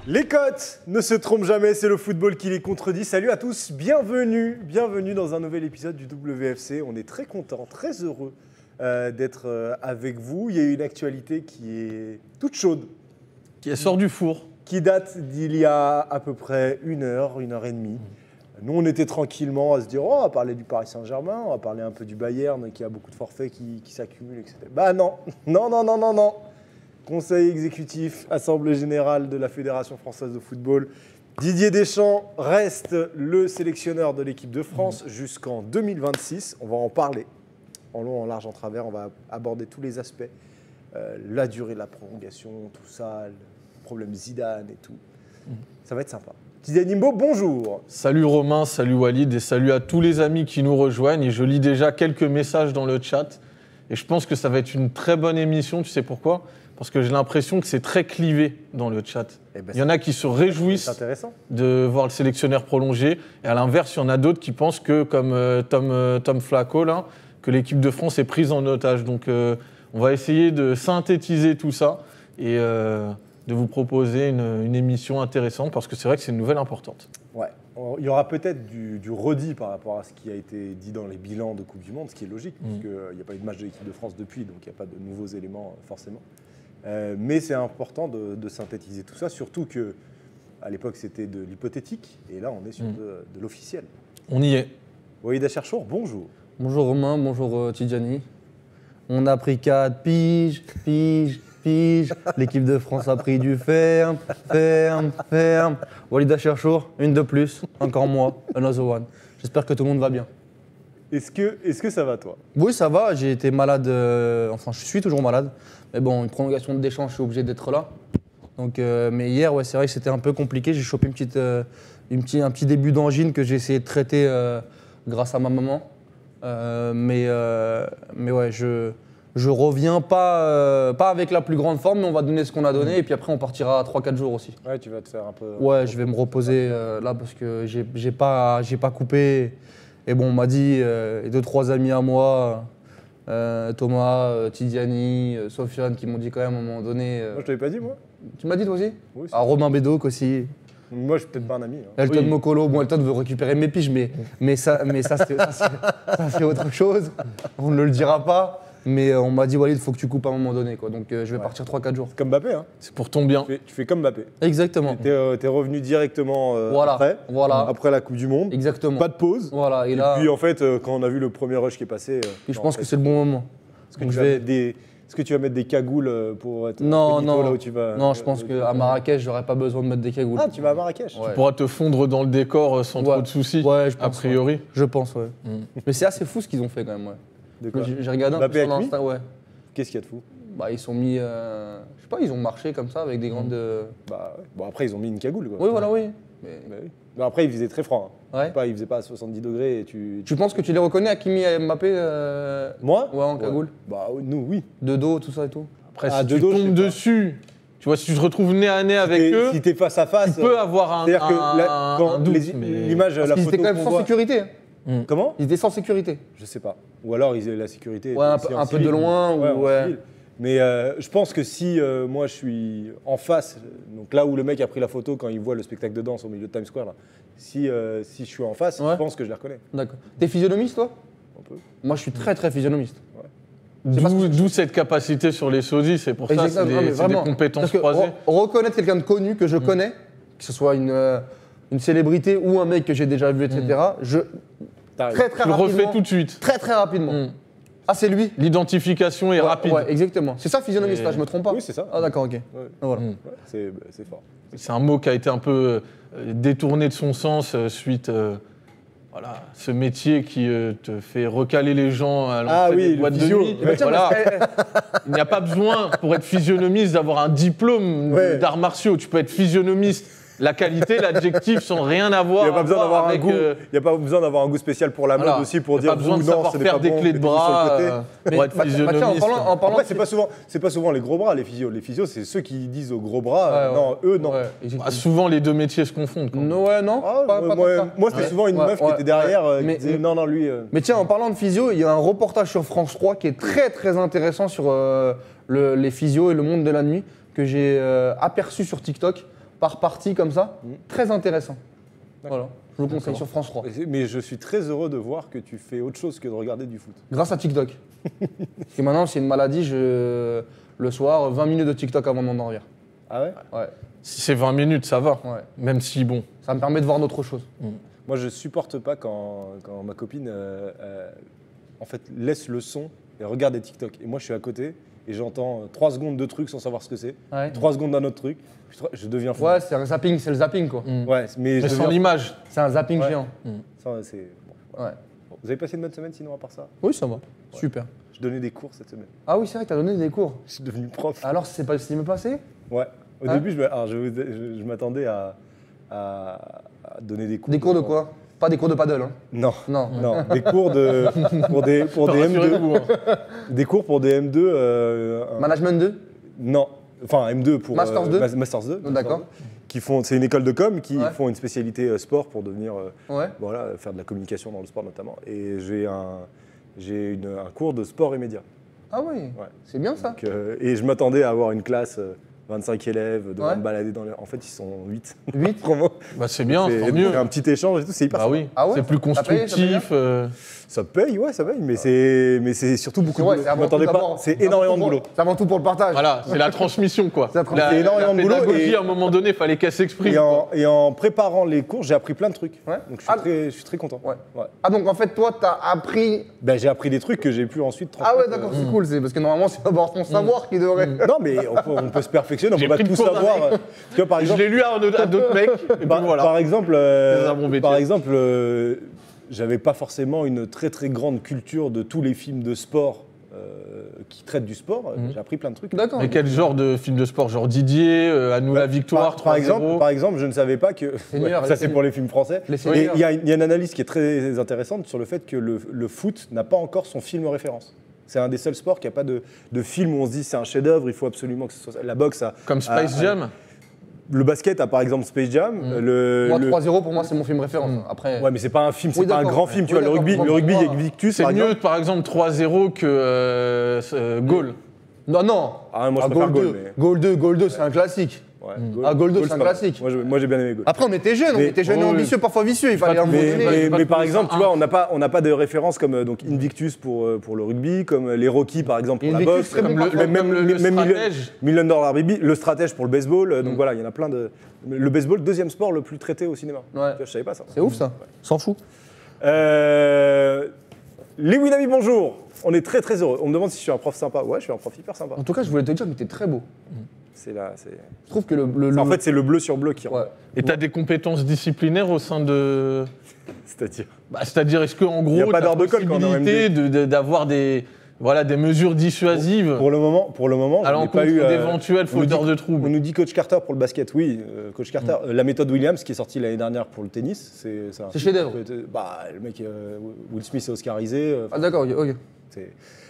Les cotes ne se trompent jamais, c'est le football qui les contredit. Salut à tous, bienvenue dans un nouvel épisode du WFC. On est très contents, très heureux d'être avec vous. Il y a une actualité qui est toute chaude. Qui sort du four. Qui date d'il y a à peu près une heure et demie. Nous, on était tranquillement à se dire, oh, on va parler du Paris Saint-Germain, on va parler un peu du Bayern qui a beaucoup de forfaits qui s'accumulent, etc. Bah non. Conseil exécutif, Assemblée générale de la Fédération française de football. Didier Deschamps reste le sélectionneur de l'équipe de France jusqu'en 2026. On va en parler en long, en large, en travers. On va aborder tous les aspects. La durée de la prolongation, tout ça, le problème Zidane et tout. Ça va être sympa. Didier Nimbo, bonjour. Salut Romain, salut Walid et salut à tous les amis qui nous rejoignent. Et je lis déjà quelques messages dans le chat. Et je pense que ça va être une très bonne émission. Tu sais pourquoi ? Parce que j'ai l'impression que c'est très clivé dans le chat. Il y en a qui se réjouissent de voir le sélectionneur prolongé. Et à l'inverse, il y en a d'autres qui pensent que, comme Tom Flacco, là, que l'équipe de France est prise en otage. Donc on va essayer de synthétiser tout ça et de vous proposer une émission intéressante parce que c'est vrai que c'est une nouvelle importante. Ouais. Il y aura peut-être du redit par rapport à ce qui a été dit dans les bilans de Coupe du Monde, ce qui est logique, puisqu'il n'y a pas eu de match de l'équipe de France depuis, donc il n'y a pas de nouveaux éléments forcément. Mais c'est important de synthétiser tout ça, surtout qu'à l'époque c'était de l'hypothétique, et là on est sur de l'officiel. On y est. Walid Acharchour, bonjour. Bonjour Romain, bonjour Tidjani. On a pris 4 piges. L'équipe de France a pris du ferme. Walid Acharchour, une de plus, encore moi, another one. J'espère que tout le monde va bien. Est-ce que ça va toi ? Oui, ça va, j'ai été malade, enfin je suis toujours malade. Mais bon, une prolongation de Deschamps, je suis obligé d'être là. Donc, mais hier, ouais, c'est vrai que c'était un peu compliqué. J'ai chopé un petit début d'angine que j'ai essayé de traiter grâce à ma maman. Mais ouais, je reviens pas avec la plus grande forme, mais on va donner ce qu'on a donné. Et puis après, on partira 3-4 jours aussi. Ouais, tu vas te faire un peu... Ouais, je vais me reposer là parce que j'ai pas coupé. Et bon, on m'a dit, 2-3 amis à moi... Thomas, Tidjani, Sofiane qui m'ont dit quand même à un moment donné. Moi je t'avais pas dit moi. Tu m'as dit toi aussi ? Oui. Romain Bédoc aussi. Moi je suis peut-être pas un ami. Hein. Elton Mokolo, bon Elton veut récupérer mes piges, mais ça c'est autre chose. On ne le dira pas. Mais on m'a dit Walid, il faut que tu coupes à un moment donné quoi. Donc je vais partir 3-4 jours. C'est comme Mbappé hein. C'est pour ton bien. Tu fais comme Mbappé. Exactement. T'es revenu directement après la Coupe du Monde. Exactement. Pas de pause. Voilà. Et puis en fait quand on a vu le premier rush qui est passé. Je pense que c'est le bon moment. Est-ce que tu vas mettre des cagoules pour être non, là où tu vas? Non, je pense qu'à Marrakech, j'aurais pas besoin de mettre des cagoules. Ah, tu vas à Marrakech? Ouais. Tu pourras te fondre dans le décor sans trop de soucis, a priori. Ouais. Je pense, ouais. Mais c'est assez fou ce qu'ils ont fait quand même, ouais. De quoi? J'ai regardé un peu sur l'Insta, ouais. Qu'est-ce qu'il y a de fou? Bah, ils sont mis, je sais pas, ils ont marché comme ça avec des grandes... Bah, ouais. Bon, après, ils ont mis une cagoule, quoi. Oui, voilà, oui. Mais oui. Non, après, ils faisaient très froid. Hein. Ouais. Ils faisaient pas à 70 degrés et tu penses que tu les reconnais, Hakimi et Mbappé Moi? Ouais, en cagoule. Bah, nous, oui. De dos, tout ça et tout. Après, si tu tombes dessus, tu vois, si tu te retrouves nez à nez avec eux, si t'es face à face, tu peux avoir un c'est-à-dire que quand doute, l'image, la photo ils étaient quand même sans sécurité. Comment? Ils étaient sans sécurité. Je sais pas. Ou alors, ils avaient la sécurité. Ouais, un peu de loin. Ouais. Mais je pense que si moi je suis en face, donc là où le mec a pris la photo quand il voit le spectacle de danse au milieu de Times Square, là, si je suis en face, je pense que je les reconnais. D'accord. T'es physionomiste toi? Un peu. Moi je suis très très physionomiste. Ouais. D'où cette capacité sur les sosies, c'est pour ça, c'est des compétences croisées. Reconnaître quelqu'un de connu que je connais, que ce soit une célébrité ou un mec que j'ai déjà vu, etc., très rapidement. Tu le refais tout de suite. Très très rapidement. Ah, c'est lui? L'identification est rapide. Ouais, exactement. C'est ça, physionomiste, là, je me trompe pas? Oui, c'est ça. Ah, d'accord, ok. Ouais. Voilà. Ouais, c'est fort. C'est un mot qui a été un peu détourné de son sens suite ce métier qui te fait recaler les gens à l'entrée des boîtes de nuit. Voilà. Il n'y a pas besoin, pour être physionomiste, d'avoir un diplôme d'arts martiaux. Tu peux être physionomiste. La qualité, l'adjectif sont rien à voir. Il n'y a pas besoin d'avoir un goût. Il n'y a pas besoin d'avoir un goût spécial pour la mode aussi pour dire pas besoin de savoir faire des clés de bras pour être physionomiste. En parlant, après, c'est pas souvent les gros bras les physios. Les physios, c'est ceux qui disent aux gros bras. Non, eux non. Souvent les deux métiers se confondent. Ouais, non. Moi, c'était souvent une meuf qui était derrière qui disait non lui. Mais tiens, en parlant de physio, il y a un reportage sur France 3 qui est très très intéressant sur les physios et le monde de la nuit que j'ai aperçu sur TikTok. par partie comme ça. Très intéressant. Voilà, je vous le conseille D'accord. sur France 3. Mais je suis très heureux de voir que tu fais autre chose que de regarder du foot. Grâce à TikTok. Parce que maintenant, c'est une maladie, le soir, 20 minutes de TikTok avant de m'endormir. Ah ouais? Ouais, Si c'est 20 minutes, ça va. ouais. Même si, bon. Ça me permet de voir d'autres choses. Moi, je supporte pas quand ma copine en fait, laisse le son et regarde des TikTok. Et moi, je suis à côté et j'entends 3 secondes de trucs sans savoir ce que c'est. Ouais. 3 secondes d'un autre truc. Je deviens fou. Ouais, c'est un zapping, c'est le zapping quoi. Ouais, mais je Mais sans deviens l'image. C'est un zapping Ouais. géant. Ça, c'est... bon. Ouais. Bon. Vous avez passé une bonne semaine sinon à part ça? Oui, ça va. Super. Je donnais des cours cette semaine. Ah oui, c'est vrai que t'as donné des cours. Je suis devenu prof. Alors, c'est pas ce qui m'est passé? Ouais. Au Hein début, je m'attendais à donner des cours. Des cours de quoi? Pas des cours de paddle, hein. Non. Non. Non, des cours pour des M2. Rassurez-vous, hein. Des cours pour des M2. Management 2? Non, enfin M2 pour Masters 2? Masters 2. D'accord. Qui font, c'est une école de com qui Ouais. font une spécialité sport pour devenir, Ouais. voilà, faire de la communication dans le sport notamment. Et j'ai un cours de sport et médias. Ah oui, Ouais. c'est bien ça. Donc, et je m'attendais à avoir une classe 25 élèves, de Ouais. me balader dans les... En fait, ils sont 8. 8? Promo. Bah, c'est bien, C'est tant mieux. un petit échange et tout, c'est hyper Bah sympa. oui, Ah ouais, c'est plus ça paye, constructif. Ça paye, ouais, ça paye, mais c'est surtout beaucoup de Ouais, boulot. c'est avant Je m'attendais tout pas, d'abord- c'est énormément de boulot. C'est avant tout pour le partage. Voilà, c'est la transmission, quoi. C'est la C'est énormément de boulot pédagogie, et- à un moment donné, il fallait qu'elle s'exprime. Et en préparant les cours, j'ai appris plein de trucs. Ouais. Donc Ah. je suis très content. Ouais. Ouais. Ah donc en fait toi t'as appris... Ben, j'ai appris des trucs que j'ai pu ensuite Ah ouais transmettre, d'accord, c'est cool, c'est parce que normalement c'est d'abord ton savoir qui devrait... Non, mais on peut se perfectionner, on J'ai peut pas pris le tout cours d'un savoir. Tu vois, par Je exemple, l'ai lu à d'autres mecs, et puis voilà. par exemple, Des armes métiers. j'avais pas forcément une très très grande culture de tous les films de sport qui traitent du sport. J'ai appris plein de trucs. D'accord. Mais quel genre de film de sport? Genre Didier, À nous la victoire, par 3-0. exemple, je ne savais pas que. Seigneur, Ouais, les ça, c'est pour les films français. Les Et Seigneurs. il y a une analyse qui est très intéressante sur le fait que le foot n'a pas encore son film référence. C'est un des seuls sports qui n'a pas de film où on se dit c'est un chef-d'œuvre, il faut absolument que ce soit ça. La boxe a. Comme Space Jam. Le basket a par exemple Space Jam. Moi 3-0 pour moi c'est mon film référence. Après... Ouais, mais c'est pas un film, c'est Oui, pas un d'accord. grand film. Tu Oui, vois, le d'accord. rugby Moi, avec Victus, C'est par mieux, exemple. par exemple, 3-0 que Goal. Non, non. Ah, moi, je préfère Goal Goal, 2. mais- Goal 2 c'est un classique. Ouais, Ah, Goal 2, c'est c'est un pas mal. classique. Moi, j'ai bien aimé Goal. Après on était jeunes, Mais- et oui. ambitieux, parfois vicieux, il fallait un moment donné. Mais par trouvé exemple, ça tu vois, on n'a pas de référence comme donc Invictus pour le rugby, comme les Rocky par exemple pour la Invictus, boxe, très bon comme parfois. Comme le stratège. Million Dollar Baby, le stratège pour le baseball. Donc voilà, il y en a plein de. Le baseball, deuxième sport le plus traité au cinéma. Ouais. Tu vois, je savais pas ça. C'est ouf ça. S'en fout. Les Winami, bonjour. On est très très heureux. On me demande si je suis un prof sympa. Ouais, je suis un prof hyper sympa. En tout cas je voulais te dire que t'es très beau. C'est là, Je trouve que le... En fait, c'est le bleu sur bleu qui rend. Ouais. Et t'as des compétences disciplinaires au sein de... C'est-à-dire. Bah, c'est-à-dire, est-ce qu'en Il y a gros, pas t'as d'heure de colle quand on est en possibilité d'avoir des mesures dissuasives Pour le moment, à je n'ai l'encontre pas eu d'éventuels on nous dit- fauteurs de On troubles? nous dit Coach Carter pour le basket, oui. Coach Carter, la méthode Williams qui est sortie l'année dernière pour le tennis, c'est un C'est chef-d'œuvre. Bah, le mec, Will Smith est oscarisé. Ah d'accord, ok. C'est-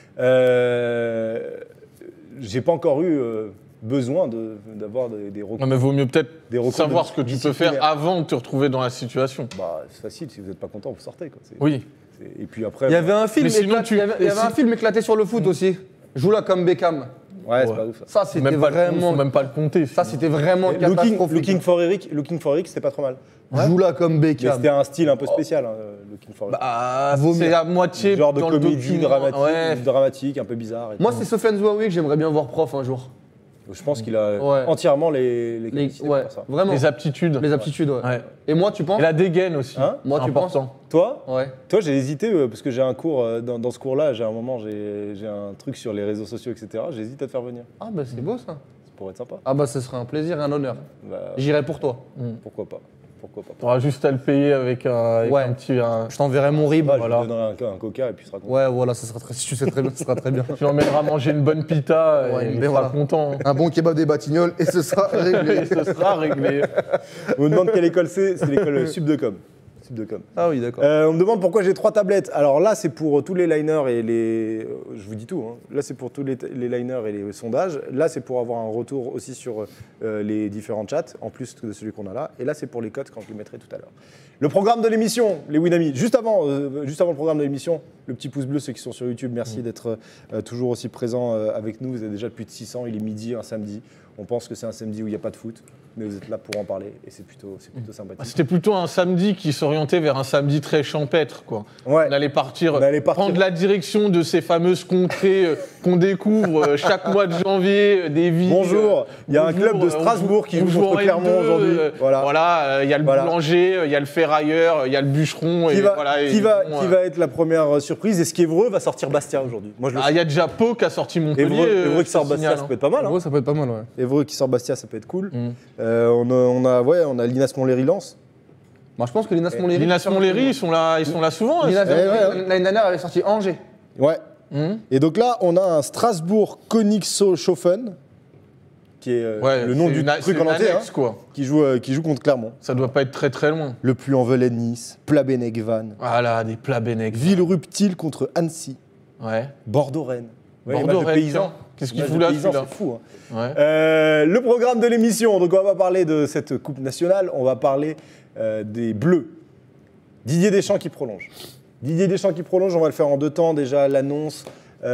J'ai pas encore eu besoin d'avoir des recours. Non, mais vaut mieux peut-être Des recours savoir de ce que tu peux disciplinaire. faire avant de te retrouver dans la situation. Bah, c'est facile, si vous n'êtes pas content, vous sortez. Quoi. Oui. Et puis après. Il y avait un film, Mais sinon, éclaté, tu- il y avait un si- film éclaté sur le foot aussi. Joue là comme Beckham. Ouais, c'est Ouais. pas ouf ça. Ça c'était Même pas, vraiment... faut même pas le compter. Ça c'était vraiment Looking catastrophique. for Eric, c'était pas trop mal. Joue là comme Mais Beckham. c'était un style un peu spécial, hein, Looking for Eric. Bah, Vaut c'est mieux. à moitié Genre de dans le comédie document. dramatique, un peu bizarre. et Moi tout. c'est Sofiane Zouaoui que j'aimerais bien voir prof un jour. Je pense qu'il a Ouais. entièrement les capacités Ouais, pour faire ça. vraiment. Les aptitudes. Les aptitudes, ouais. Ouais. Et moi tu penses Et la dégaine aussi. Hein Moi, tu important. Toi, Ouais. j'ai hésité parce que j'ai un cours, dans ce cours-là, j'ai un truc sur les réseaux sociaux, etc. J'hésite à te faire venir. Ah bah c'est beau ça. Ça pourrait être sympa. Ah bah ce serait un plaisir et un honneur. Bah, J'irai pour toi. pourquoi pas. Pourquoi pas. T'auras juste à le payer avec un Ouais. petit. Je t'enverrai mon rib. Bah, voilà. Je te donnerai un coca et puis ce sera content. Ouais voilà, ça sera très... si tu sais très bien, ça sera très bien. Tu l'emmèneras manger une bonne pita Ouais, et il mais sera voilà. content. Un bon kebab des Batignolles et ce sera réglé. Et ce sera réglé. On me demande quelle école c'est l'école Subdecom. type de com. Ah oui, d'accord. On me demande pourquoi j'ai 3 tablettes. Alors là, c'est pour tous les liners et les... je vous dis tout. Hein. Là, c'est pour tous les liners et les sondages. Là, c'est pour avoir un retour aussi sur les différents chats, en plus de celui qu'on a là. Et là, c'est pour les cotes quand je les mettrai tout à l'heure. Le programme de l'émission, les Winami. Juste avant le programme de l'émission, le petit pouce bleu, ceux qui sont sur YouTube, merci d'être toujours aussi présents avec nous. Vous êtes déjà plus de 600, il est midi, un samedi. On pense que c'est un samedi où il n'y a pas de foot, mais vous êtes là pour en parler et c'est plutôt sympathique. C'était plutôt un samedi qui s'orientait vers un samedi très champêtre, quoi. Ouais. On allait prendre la direction de ces fameuses contrées qu'on découvre chaque mois de janvier, des villes. Bonjour, il y a un club de Strasbourg qui joue contre Clermont aujourd'hui. Voilà, il y a le boulanger, il y a le ferrailleur, il y a le bûcheron. Qui va être la première surprise? Est-ce qu'Évreux va sortir Bastia aujourd'hui? Il y a déjà Pau qui a sorti Montpellier. Évreux qui sort Bastia, ça peut être pas mal. Évreux, ça peut être pas mal, ouais. Évreux qui sort Bastia, ça peut être cool. On a Linas Montlhéry-Lens. Moi, je pense que Linas Montlhéry. Linas Montlhéry, ils sont là souvent. L'année dernière, elle est sortie Angers. Ouais. Et donc là, on a un Strasbourg-Königshofen, qui est le nom du truc en entier, qui joue contre Clermont. Ça doit pas être très très loin. Le Puy-en-Velay de Nice, Plabennec-Vannes. Voilà, des Plabennec. Villerupt-Til contre Annecy. Ouais. Bordeaux-Rennes. Bordeaux-Rennes. Qu'est-ce qu'il fout là, celui-là? C'est fou. Hein. Ouais. Le programme de l'émission, donc on va pas parler de cette Coupe nationale, on va parler des Bleus. Didier Deschamps qui prolonge. Didier Deschamps qui prolonge, on va le faire en 2 temps. Déjà, l'annonce,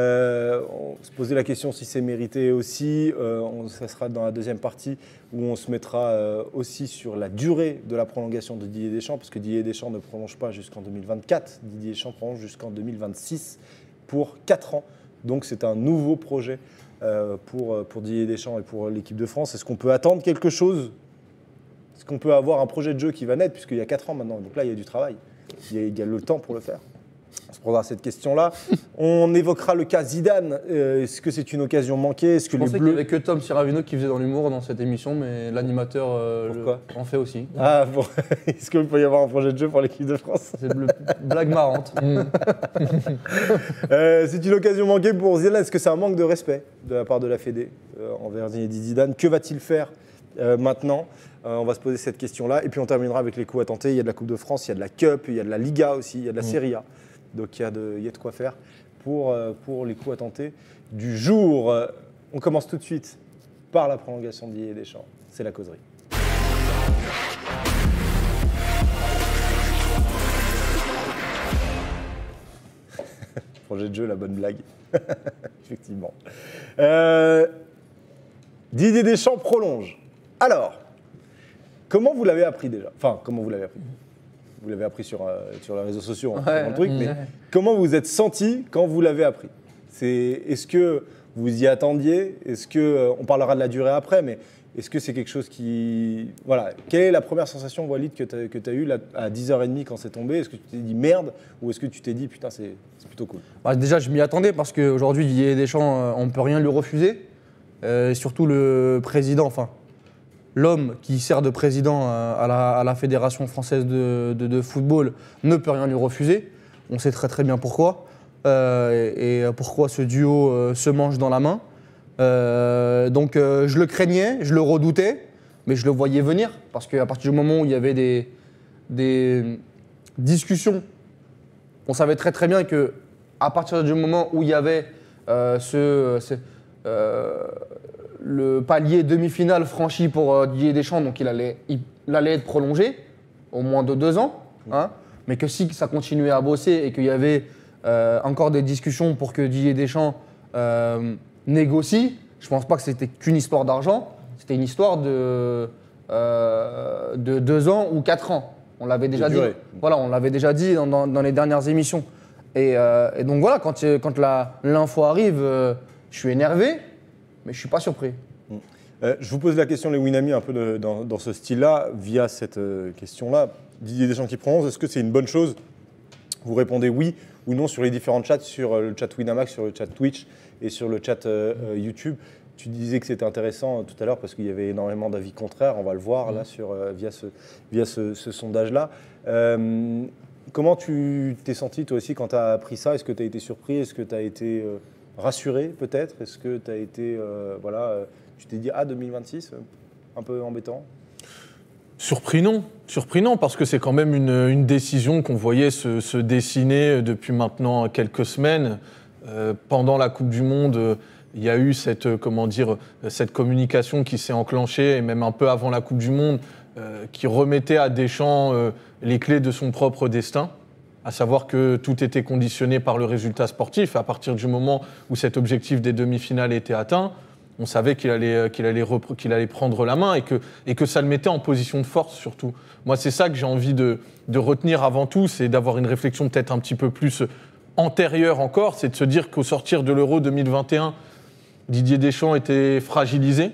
on se posait la question si c'est mérité aussi. Ça sera dans la deuxième partie où on se mettra aussi sur la durée de la prolongation de Didier Deschamps, parce que Didier Deschamps ne prolonge pas jusqu'en 2024. Didier Deschamps prolonge jusqu'en 2026 pour 4 ans. Donc c'est un nouveau projet pour Didier Deschamps et pour l'équipe de France. Est-ce qu'on peut attendre quelque chose? Est-ce qu'on peut avoir un projet de jeu qui va naître, puisqu'il y a 4 ans maintenant? Donc là, il y a du travail. Il y a le temps pour le faire. On se posera cette question-là. On évoquera le cas Zidane. Est-ce que c'est une occasion manquée? Est-ce que Je pensais qu'il n'y avait que Tom Siravino qui faisait dans l'humour dans cette émission, mais l'animateur en fait aussi. Ah bon, est-ce qu'il peut y avoir un projet de jeu pour l'équipe de France? C'est une blague marrante. C'est une occasion manquée pour Zidane. Est-ce que c'est un manque de respect de la part de la Fédé envers Zinedine Zidane? Que va-t-il faire maintenant? On va se poser cette question-là. Et puis on terminera avec les coups à tenter. Il y a de la Coupe de France, il y a de la Cup, il y a de la Liga aussi, il y a de la Serie A. Donc il y a de quoi faire pour les coups à tenter du jour. On commence tout de suite par la prolongation de Didier Deschamps. C'est la causerie. Projet de jeu, la bonne blague. Effectivement. Didier Deschamps prolonge. Alors, comment vous l'avez appris déjà? Enfin, comment vous l'avez appris? Vous l'avez appris sur les réseaux sociaux, hein, dans le truc, mais comment vous vous êtes senti quand vous l'avez appris? Est-ce que vous y attendiez? Est-ce que, on parlera de la durée après, mais est-ce que c'est quelque chose qui... Voilà, quelle est la première sensation, Walid, que tu as eue là, à 10h30 quand c'est tombé? Est-ce que tu t'es dit merde, ou est-ce que tu t'es dit putain, c'est plutôt cool? Déjà, je m'y attendais parce qu'aujourd'hui, Didier Deschamps, on ne peut rien lui refuser. Surtout le président, enfin, l'homme qui sert de président à la Fédération française de football ne peut rien lui refuser. On sait très très bien pourquoi. Et pourquoi ce duo se mange dans la main. Donc je le craignais, je le redoutais, mais je le voyais venir. Parce qu'à partir du moment où il y avait des discussions, on savait très très bien qu'à partir du moment où il y avait le palier demi-finale franchi pour Didier Deschamps, donc il allait être prolongé, au moins de 2 ans, hein, mais que si ça continuait à bosser et qu'il y avait encore des discussions pour que Didier Deschamps négocie, je ne pense pas que c'était qu'une histoire d'argent, c'était une histoire de 2 ans ou 4 ans. On l'avait déjà dit. Voilà, on l'avait déjà dit dans les dernières émissions. Et donc voilà, quand l'info arrive, je suis énervé, mais je ne suis pas surpris. Je vous pose la question, les Winami, un peu dans ce style-là, via cette question-là. Didier Deschamps qui prolonge, est-ce que c'est une bonne chose? Vous répondez oui ou non sur les différents chats, sur le chat Winamax, sur le chat Twitch et sur le chat YouTube. Tu disais que c'était intéressant tout à l'heure parce qu'il y avait énormément d'avis contraires, on va le voir là via ce sondage-là. Comment tu t'es senti toi aussi quand tu as appris ça? Est-ce que tu as été surpris? Est-ce que tu as été rassuré peut-être? Est-ce que tu as été, tu t'es dit 2026, un peu embêtant? Surprenant parce que c'est quand même une décision qu'on voyait se dessiner depuis maintenant quelques semaines. Pendant la Coupe du Monde, il y a eu cette communication qui s'est enclenchée, et même un peu avant la Coupe du Monde, qui remettait à Deschamps les clés de son propre destin, à savoir que tout était conditionné par le résultat sportif. À partir du moment où cet objectif des demi-finales était atteint, on savait qu'il allait prendre la main et que ça le mettait en position de force surtout. Moi, c'est ça que j'ai envie de retenir avant tout, c'est d'avoir une réflexion peut-être un petit peu plus antérieure encore, c'est de se dire qu'au sortir de l'Euro 2021, Didier Deschamps était fragilisé,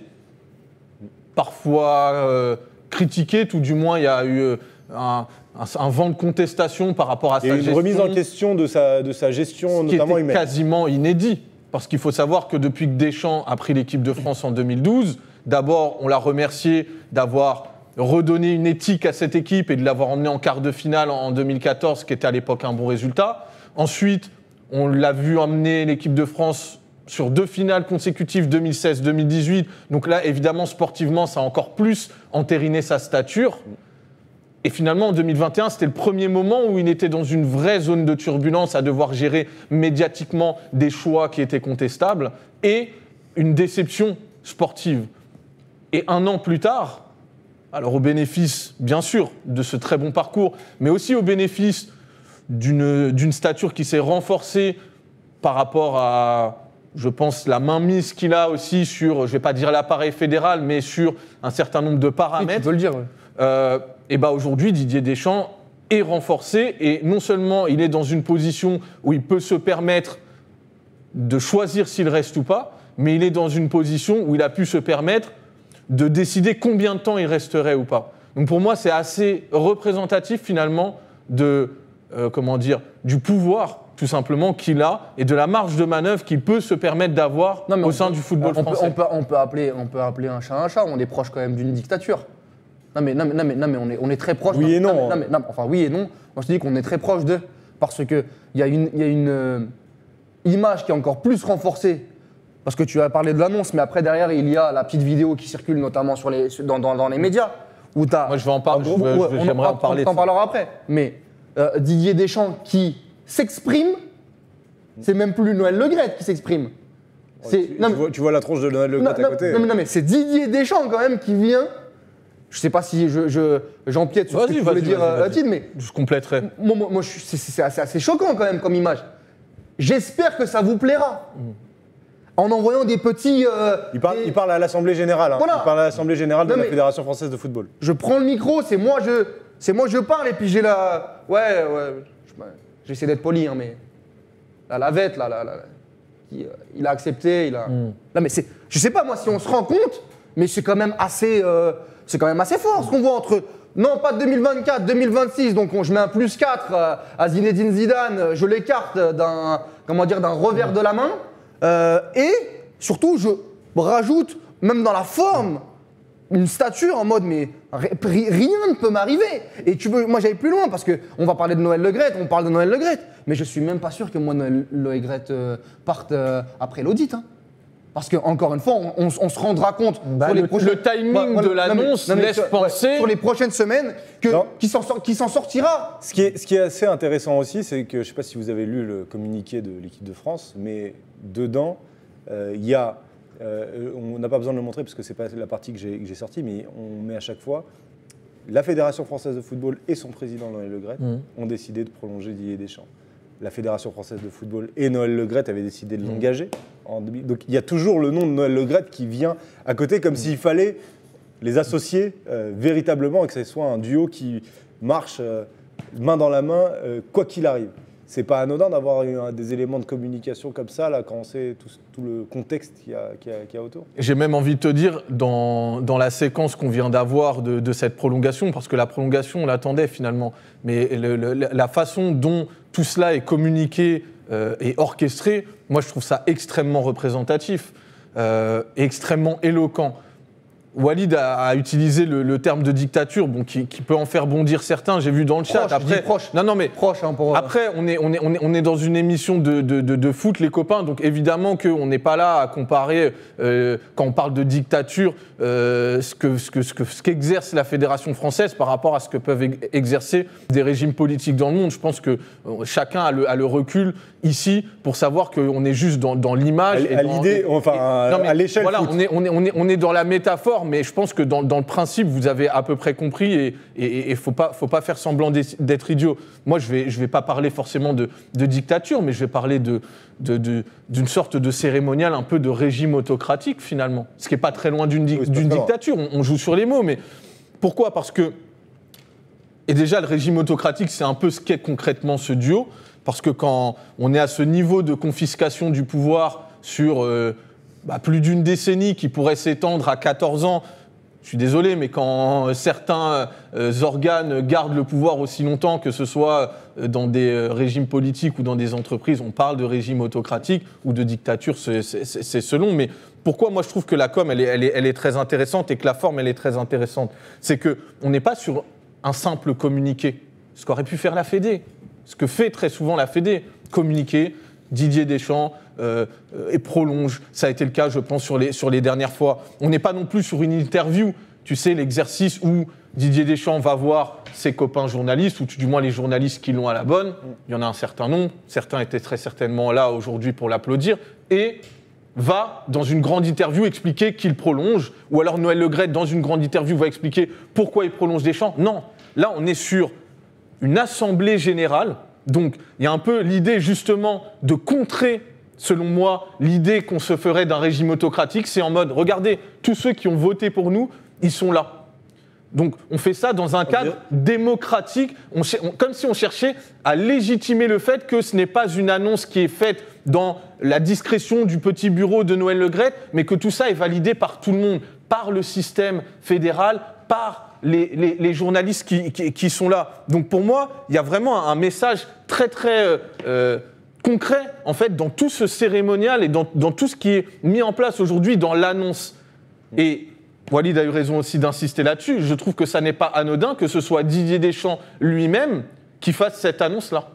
parfois critiqué, tout du moins il y a eu un vent de contestation par rapport à sa gestion. Et une remise en question de sa gestion, notamment humaine. Ce qui était quasiment inédit. Parce qu'il faut savoir que depuis que Deschamps a pris l'équipe de France en 2012, d'abord, on l'a remercié d'avoir redonné une éthique à cette équipe et de l'avoir emmené en quart de finale en 2014, ce qui était à l'époque un bon résultat. Ensuite, on l'a vu emmener l'équipe de France sur 2 finales consécutives, 2016-2018. Donc là, évidemment, sportivement, ça a encore plus entériné sa stature. Et finalement, en 2021, c'était le premier moment où il était dans une vraie zone de turbulence à devoir gérer médiatiquement des choix qui étaient contestables et une déception sportive. Et 1 an plus tard, alors au bénéfice, bien sûr, de ce très bon parcours, mais aussi au bénéfice d'une stature qui s'est renforcée par rapport à, je pense, la mainmise qu'il a aussi sur, je ne vais pas dire l'appareil fédéral, mais sur un certain nombre de paramètres. Oui, tu peux le dire, ouais. Et aujourd'hui, Didier Deschamps est renforcé et non seulement il est dans une position où il peut se permettre de choisir s'il reste ou pas, mais il est dans une position où il a pu se permettre de décider combien de temps il resterait ou pas. Donc pour moi, c'est assez représentatif finalement du pouvoir tout simplement qu'il a et de la marge de manœuvre qu'il peut se permettre d'avoir au sein du football français. On peut appeler un chat un chat, on est proche quand même d'une dictature. Non mais on est très proche. Oui et non. Enfin oui et non. Moi je te dis qu'on est très proche d'eux parce que il y a une image qui est encore plus renforcée. Parce que tu as parlé de l'annonce, mais après derrière il y a la petite vidéo qui circule notamment dans les médias où t'as. Moi je vais en parler. J'aimerais en parler. On t'en parlera après. Mais Didier Deschamps qui s'exprime, c'est même plus Noël Le Graët qui s'exprime. Tu vois la tronche de Noël Le Graët à côté. Non mais c'est Didier Deschamps quand même qui vient. Je sais pas si j'empiète sur ce que tu voulais dire, Tid, mais je compléterai. Moi c'est assez choquant quand même comme image. J'espère que ça vous plaira. En envoyant des petits. Il parle à l'Assemblée Générale. Voilà. Il parle à l'Assemblée Générale de la Fédération Française de Football. Je prends le micro, c'est moi je parle et puis j'ai la. Ouais. J'essaie d'être poli, hein, mais. La lavette, il a accepté, il a. Non, mais je sais pas, moi, si on se rend compte, mais c'est quand même assez fort ce qu'on voit entre. Non, pas 2024, 2026, donc je mets un +4 à Zinedine Zidane, je l'écarte d'un revers de la main. Et surtout, je rajoute, même dans la forme, une stature en mode mais rien ne peut m'arriver. Et moi j'allais plus loin parce qu'on va parler de Noël Le Graët, on parle de Noël Le Graët, mais je suis même pas sûr que moi Noël Le Graët parte après l'audit. Hein. Parce qu'encore une fois, on se rendra compte sur les prochaines... Le timing de l'annonce laisse penser... Sur les prochaines semaines, qui s'en sortira. Ce qui est assez intéressant aussi, c'est que, je ne sais pas si vous avez lu le communiqué de l'équipe de France, mais dedans, il y a... on n'a pas besoin de le montrer parce que ce n'est pas la partie que j'ai sortie, mais on met à chaque fois... La Fédération Française de Football et son président Noël Le Graët ont décidé de prolonger Didier Deschamps. La Fédération Française de Football et Noël Le Graët avaient décidé de l'engager. Donc il y a toujours le nom de Noël Le Graët qui vient à côté, comme s'il fallait les associer véritablement et que ce soit un duo qui marche main dans la main, quoi qu'il arrive. C'est pas anodin d'avoir des éléments de communication comme ça, là, quand on sait tout le contexte qu'il y a autour. J'ai même envie de te dire, dans la séquence qu'on vient d'avoir de cette prolongation, parce que la prolongation, on l'attendait finalement, mais la façon dont tout cela est communiqué et orchestré, moi je trouve ça extrêmement représentatif, extrêmement éloquent. Walid a utilisé le terme de dictature, bon, qui peut en faire bondir certains, j'ai vu dans le chat. Après, proche. Non, mais Proche, hein, pour... après, on est dans une émission de foot, les copains, donc évidemment qu'on n'est pas là à comparer, quand on parle de dictature, ce qu'exerce la Fédération française par rapport à ce que peuvent exercer des régimes politiques dans le monde. Je pense que chacun a le recul ici pour savoir qu'on est juste dans l'image. À l'idée, enfin, à l'échelle. Voilà, foot. on est dans la métaphore, mais je pense que dans le principe, vous avez à peu près compris et faut pas faire semblant d'être idiot. Moi, je vais pas parler forcément de dictature, mais je vais parler d'une sorte de cérémonial, un peu de régime autocratique finalement. Ce qui n'est pas très loin d'une dictature. On joue sur les mots, mais pourquoi ? Parce que, et déjà, le régime autocratique, c'est un peu ce qu'est concrètement ce duo. Parce que quand on est à ce niveau de confiscation du pouvoir sur plus d'une décennie qui pourrait s'étendre à 14 ans, je suis désolé, mais quand certains organes gardent le pouvoir aussi longtemps, que ce soit dans des régimes politiques ou dans des entreprises, on parle de régime autocratique ou de dictature, c'est selon. Mais pourquoi moi je trouve que la com, elle est très intéressante et que la forme, elle est très intéressante ? C'est qu'on n'est pas sur un simple communiqué, ce qu'aurait pu faire la Fédé. Ce que fait très souvent la Fédé, communiquer, Didier Deschamps et prolonge. Ça a été le cas, je pense, sur les dernières fois. On n'est pas non plus sur une interview, tu sais, l'exercice où Didier Deschamps va voir ses copains journalistes, ou du moins les journalistes qui l'ont à la bonne. Il y en a un certain nombre. Certains étaient très certainement là aujourd'hui pour l'applaudir. Et va, dans une grande interview, expliquer qu'il prolonge. Ou alors Noël Le Graët, dans une grande interview, va expliquer pourquoi il prolonge Deschamps. Non, là, on est sur une assemblée générale. Donc, il y a un peu l'idée, justement, de contrer, selon moi, l'idée qu'on se ferait d'un régime autocratique. C'est en mode, regardez, tous ceux qui ont voté pour nous, ils sont là. Donc, on fait ça dans un cadre démocratique, comme si on cherchait à légitimer le fait que ce n'est pas une annonce qui est faite dans la discrétion du petit bureau de Noël Le Graët, mais que tout ça est validé par tout le monde, par le système fédéral, par les journalistes qui sont là. Donc pour moi, il y a vraiment un message très très concret en fait dans tout ce cérémonial et dans tout ce qui est mis en place aujourd'hui dans l'annonce. Et Walid a eu raison aussi d'insister là-dessus. Je trouve que ça n'est pas anodin que ce soit Didier Deschamps lui-même qui fasse cette annonce-là.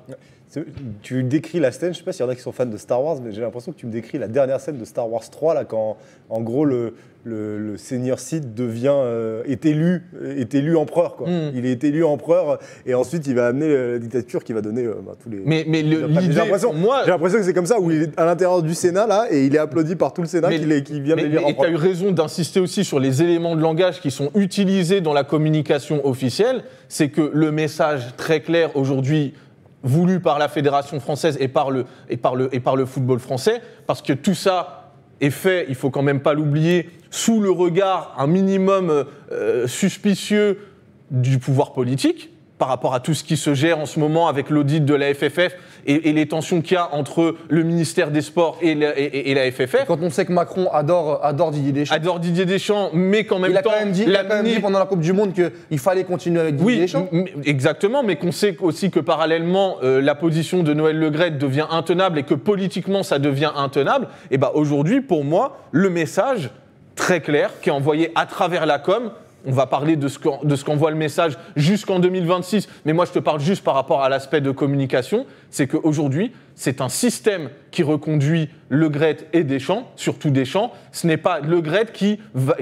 Tu décris la scène, je ne sais pas s'il y en a qui sont fans de Star Wars, mais j'ai l'impression que tu me décris la dernière scène de Star Wars 3, là, quand en gros le seigneur Sith est élu empereur. Quoi. Il est élu empereur et ensuite il va amener la dictature qui va donner tous les... Mais l'idée, j'ai l'impression que c'est comme ça, où il est à l'intérieur du Sénat là, et il est applaudi par tout le Sénat qui vient d'élire empereur. Et tu as eu raison d'insister aussi sur les éléments de langage qui sont utilisés dans la communication officielle. C'est que le message très clair aujourd'hui voulu par la Fédération française et par le football français, parce que tout ça est fait, il faut quand même pas l'oublier, sous le regard un minimum suspicieux du pouvoir politique, par rapport à tout ce qui se gère en ce moment avec l'audit de la FFF et les tensions qu'il y a entre le ministère des Sports et la FFF. Quand on sait que Macron adore Didier Deschamps. Adore Didier Deschamps, mais qu'en même temps... Il a quand même dit pendant la Coupe du Monde qu'il fallait continuer avec Didier Deschamps. Oui, exactement, mais qu'on sait aussi que parallèlement, la position de Noël Le Graët devient intenable et que politiquement, ça devient intenable. Et bien aujourd'hui, pour moi, le message très clair qui est envoyé à travers la com', on va parler de ce qu'envoie le message jusqu'en 2026, mais moi je te parle juste par rapport à l'aspect de communication, c'est qu'aujourd'hui, c'est un système qui reconduit Le Graët et Deschamps, surtout Deschamps. Ce n'est pas Le Graët qui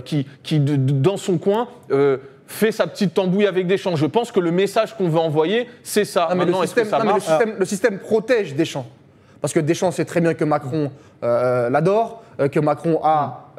dans son coin, fait sa petite tambouille avec Deschamps. Je pense que le message qu'on veut envoyer, c'est ça. Non, mais le système protège Deschamps. Parce que Deschamps sait très bien que Macron l'adore, que Macron a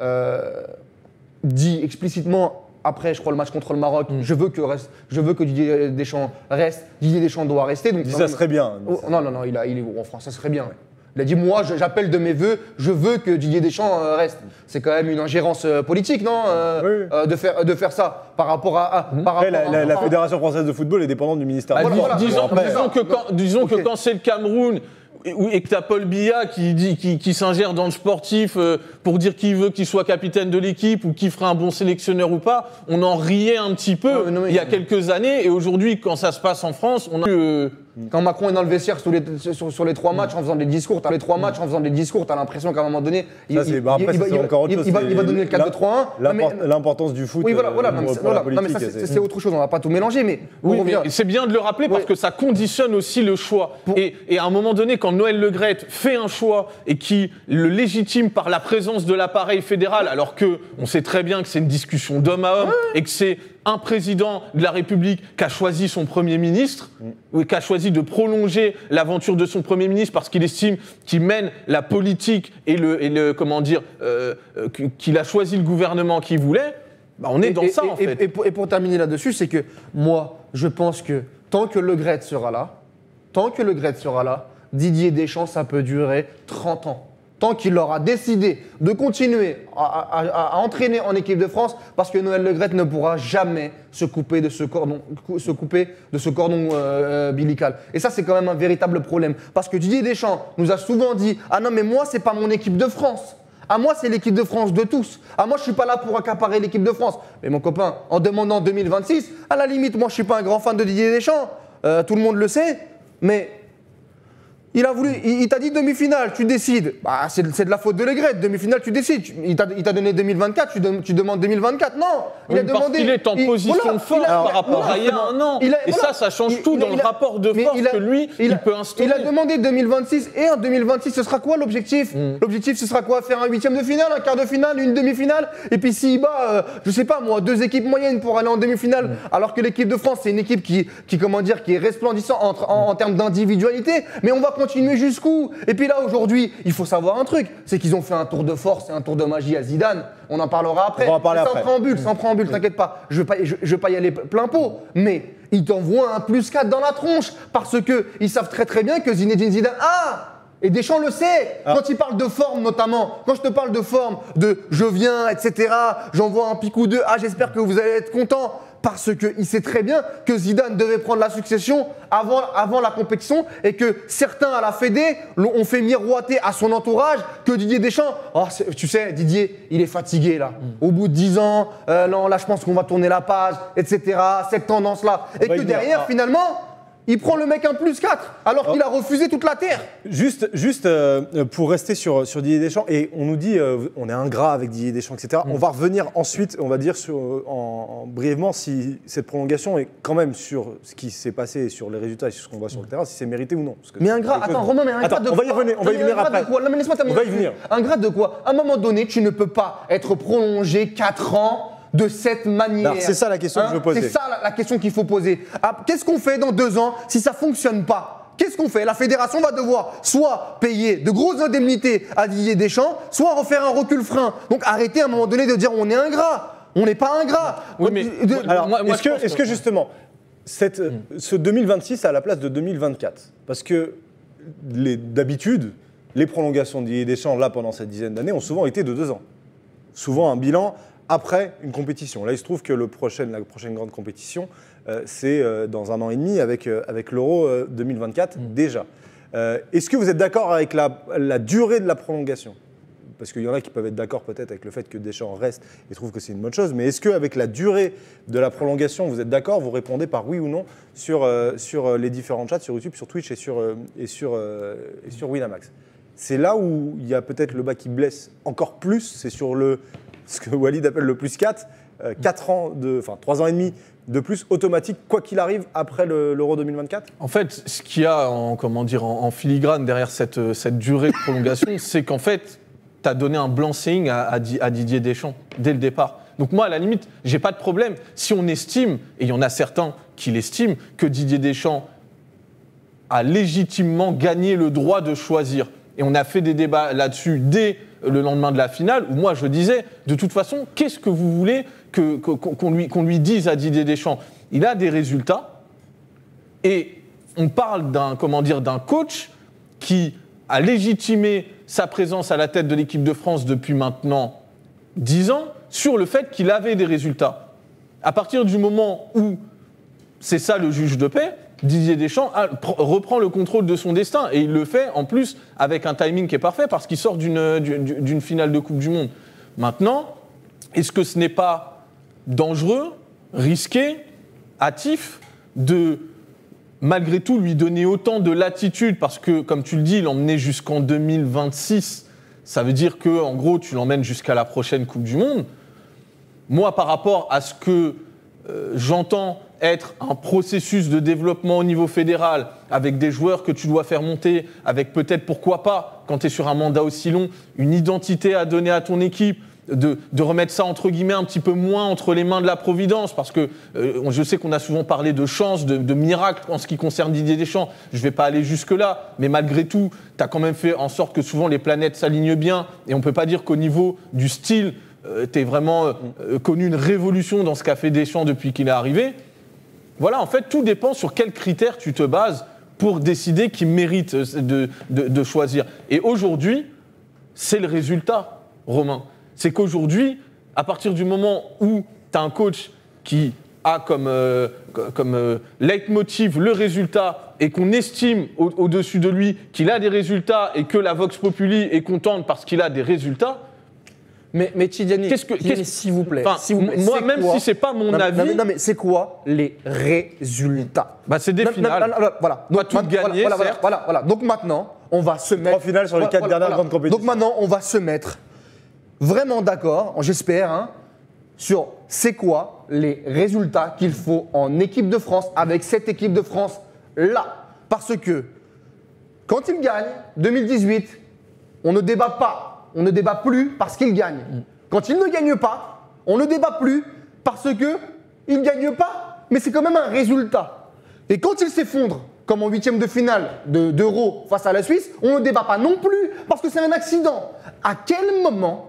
dit explicitement... Après, je crois, le match contre le Maroc, je veux que Didier Deschamps reste. Didier Deschamps doit rester. Donc, ça serait bien. Non, il est en France, ça serait bien. Ouais. Il a dit, moi, j'appelle de mes vœux, je veux que Didier Deschamps reste. C'est quand même une ingérence politique, non de faire ça par rapport à... la Fédération française de football est dépendante du ministère des Sports. Disons que quand c'est le Cameroun... et que t'as Paul Biya qui s'ingère dans le sportif pour dire qui veut qu'il soit capitaine de l'équipe ou qui ferait un bon sélectionneur ou pas, on en riait un petit peu il y a quelques années, et aujourd'hui, quand ça se passe en France, on a Quand Macron est dans le vestiaire sur les 3 matchs en faisant des discours, t'as l'impression qu'à un moment donné, il va donner le 4-2-3-1. L'importance du foot. Oui, voilà, c'est autre chose, on va pas tout mélanger, mais c'est bien de le rappeler parce que ça conditionne aussi le choix. Et à un moment donné, quand Noël Le Graët fait un choix et qui le légitime par la présence de l'appareil fédéral, alors qu'on sait très bien que c'est une discussion d'homme à homme et que c'est un président de la République qui a choisi son Premier ministre, ou qui a choisi de prolonger l'aventure de son Premier ministre parce qu'il estime qu'il mène la politique qu'il a choisi le gouvernement qu'il voulait, on est dans ça en fait. Et pour terminer là-dessus, c'est que moi, je pense que tant que Le Graët sera là, Didier Deschamps, ça peut durer 30 ans. Tant qu'il aura décidé de continuer à entraîner en équipe de France, parce que Noël Le Graët ne pourra jamais se couper de ce cordon ombilical. Et ça, c'est quand même un véritable problème. Parce que Didier Deschamps nous a souvent dit « Ah non, mais moi, c'est pas mon équipe de France. À moi, c'est l'équipe de France de tous. À moi, je suis pas là pour accaparer l'équipe de France. » Mais mon copain, en demandant 2026, à la limite, moi, je suis pas un grand fan de Didier Deschamps. Tout le monde le sait. Mais il t'a dit demi-finale, tu décides. C'est de la faute de Le Graët. Demi-finale, tu décides. Il t'a donné 202024, tu demandes 2024. Non, parce qu'il est en position forte par rapport à il y a un an. Et ça change tout dans le rapport de force que lui, il peut instaurer. Il a demandé 2026 et en 2026, ce sera quoi l'objectif ? L'objectif, ce sera quoi ? Faire un 8e de finale, un quart de finale, une demi-finale. Et puis s'il bat, je sais pas moi, 2 équipes moyennes pour aller en demi-finale, alors que l'équipe de France, c'est une équipe qui est resplendissante en termes d'individualité. Mais on va continuer jusqu'où ? Et puis là, aujourd'hui, il faut savoir un truc, c'est qu'ils ont fait un tour de force et un tour de magie à Zidane. On en parlera après. On va en parler après. Sans préambule, t'inquiète pas. Je vais pas y aller plein pot, mais ils t'envoient un +4 dans la tronche parce que ils savent très très bien que Zinedine Zidane... Et Deschamps le sait, quand il parle de forme notamment, quand je te parle de forme, de je viens, etc., j'envoie un pic ou deux, j'espère que vous allez être contents, parce qu'il sait très bien que Zidane devait prendre la succession avant la compétition et que certains à la Fédé ont fait miroiter à son entourage que Didier Deschamps, tu sais, Didier, il est fatigué là. Au bout de 10 ans, non, là je pense qu'on va tourner la page, etc., cette tendance-là. Et que derrière, finalement... Il prend le mec un +4 alors qu'il a refusé toute la terre. Juste pour rester sur Didier Deschamps, et on nous dit on est ingrat avec Didier Deschamps, etc. On va revenir ensuite, on va dire brièvement si cette prolongation est quand même sur ce qui s'est passé, sur les résultats et sur ce qu'on voit sur le terrain, si c'est mérité ou non. Mais ingrat, Romain, mais ingrat de quoi ? On va y venir après. Non mais laisse-moi terminer. On va y venir. Ingrat de quoi ? À un moment donné, tu ne peux pas être prolongé 4 ans de cette manière. Alors, c'est ça la question que je veux poser. C'est ça la question qu'il faut poser. Qu'est-ce qu'on fait dans 2 ans si ça ne fonctionne pas ? Qu'est-ce qu'on fait ? La fédération va devoir soit payer de grosses indemnités à Didier Deschamps, soit refaire un recul frein. Donc arrêtez à un moment donné de dire on est ingrat. On n'est pas ingrat. Oui, mais est-ce que justement, ce 2026 est à la place de 2024 ? Parce que d'habitude, les prolongations de Didier Deschamps, là, pendant cette dizaine d'années, ont souvent été de 2 ans. Souvent un bilan après une compétition. Là, il se trouve que la prochaine grande compétition, c'est dans 1 an et demi avec l'Euro 2024 déjà. Est-ce que vous êtes d'accord avec la durée de la prolongation ? Parce qu'il y en a qui peuvent être d'accord peut-être avec le fait que Deschamps reste et trouvent que c'est une bonne chose, mais est-ce qu'avec la durée de la prolongation, vous êtes d'accord ? Vous répondez par oui ou non sur les différents chats, sur YouTube, sur Twitch et sur Winamax. C'est là où il y a peut-être le bas qui blesse encore plus, c'est sur ce que Walid appelle le +4, 3 ans et demi de plus automatique, quoi qu'il arrive, après l'Euro 2024 ? En fait, ce qu'il y a en filigrane derrière cette durée de prolongation, c'est qu'en fait, tu as donné un blanc-seing à Didier Deschamps dès le départ. Donc moi, à la limite, j'ai pas de problème. Si on estime, et il y en a certains qui l'estiment, que Didier Deschamps a légitimement gagné le droit de choisir, et on a fait des débats là-dessus dès le lendemain de la finale, où moi je disais, de toute façon, qu'est-ce que vous voulez qu'on lui dise à Didier Deschamps ? Il a des résultats, et on parle d'un coach qui a légitimé sa présence à la tête de l'équipe de France depuis maintenant 10 ans, sur le fait qu'il avait des résultats. À partir du moment où c'est ça le juge de paix, Didier Deschamps reprend le contrôle de son destin, et il le fait en plus avec un timing qui est parfait parce qu'il sort d'une finale de Coupe du Monde. Maintenant, est-ce que ce n'est pas dangereux, risqué, hâtif de malgré tout lui donner autant de latitude, parce que, comme tu le dis, l'emmener jusqu'en 2026, ça veut dire que, en gros, tu l'emmènes jusqu'à la prochaine Coupe du Monde. Moi, par rapport à ce que j'entends être un processus de développement au niveau fédéral, avec des joueurs que tu dois faire monter, avec peut-être, pourquoi pas, quand tu es sur un mandat aussi long, une identité à donner à ton équipe, de remettre ça, entre guillemets, un petit peu moins entre les mains de la Providence, parce que je sais qu'on a souvent parlé de chance, de miracle en ce qui concerne Didier Deschamps. Je ne vais pas aller jusque-là, mais malgré tout, tu as quand même fait en sorte que souvent les planètes s'alignent bien, et on ne peut pas dire qu'au niveau du style, tu as vraiment connu une révolution dans ce qu'a fait Deschamps depuis qu'il est arrivé. Voilà, en fait, tout dépend sur quels critères tu te bases pour décider qui mérite de choisir. Et aujourd'hui, c'est le résultat, Romain. C'est qu'aujourd'hui, à partir du moment où tu as un coach qui a comme leitmotiv le résultat et qu'on estime au-dessus de lui qu'il a des résultats et que la Vox Populi est contente parce qu'il a des résultats. Mais Tidjani, s'il vous plaît. Moi, même si c'est pas mon avis. Non, mais c'est quoi les résultats? Bah, c'est des finales. Voilà. On va tout gagner, voilà. Donc maintenant, on va se mettre. 3 finales sur les 4 dernières grandes compétitions. Donc maintenant, on va se mettre vraiment d'accord, j'espère, hein, sur c'est quoi les résultats qu'il faut en équipe de France avec cette équipe de France là. Parce que quand il gagne 2018, on ne débat pas. On ne débat plus parce qu'il gagne. Quand il ne gagne pas, on ne débat plus parce qu'il ne gagne pas, mais c'est quand même un résultat. Et quand il s'effondre, comme en 8e de finale d'Euro face à la Suisse, on ne débat pas non plus parce que c'est un accident. À quel moment,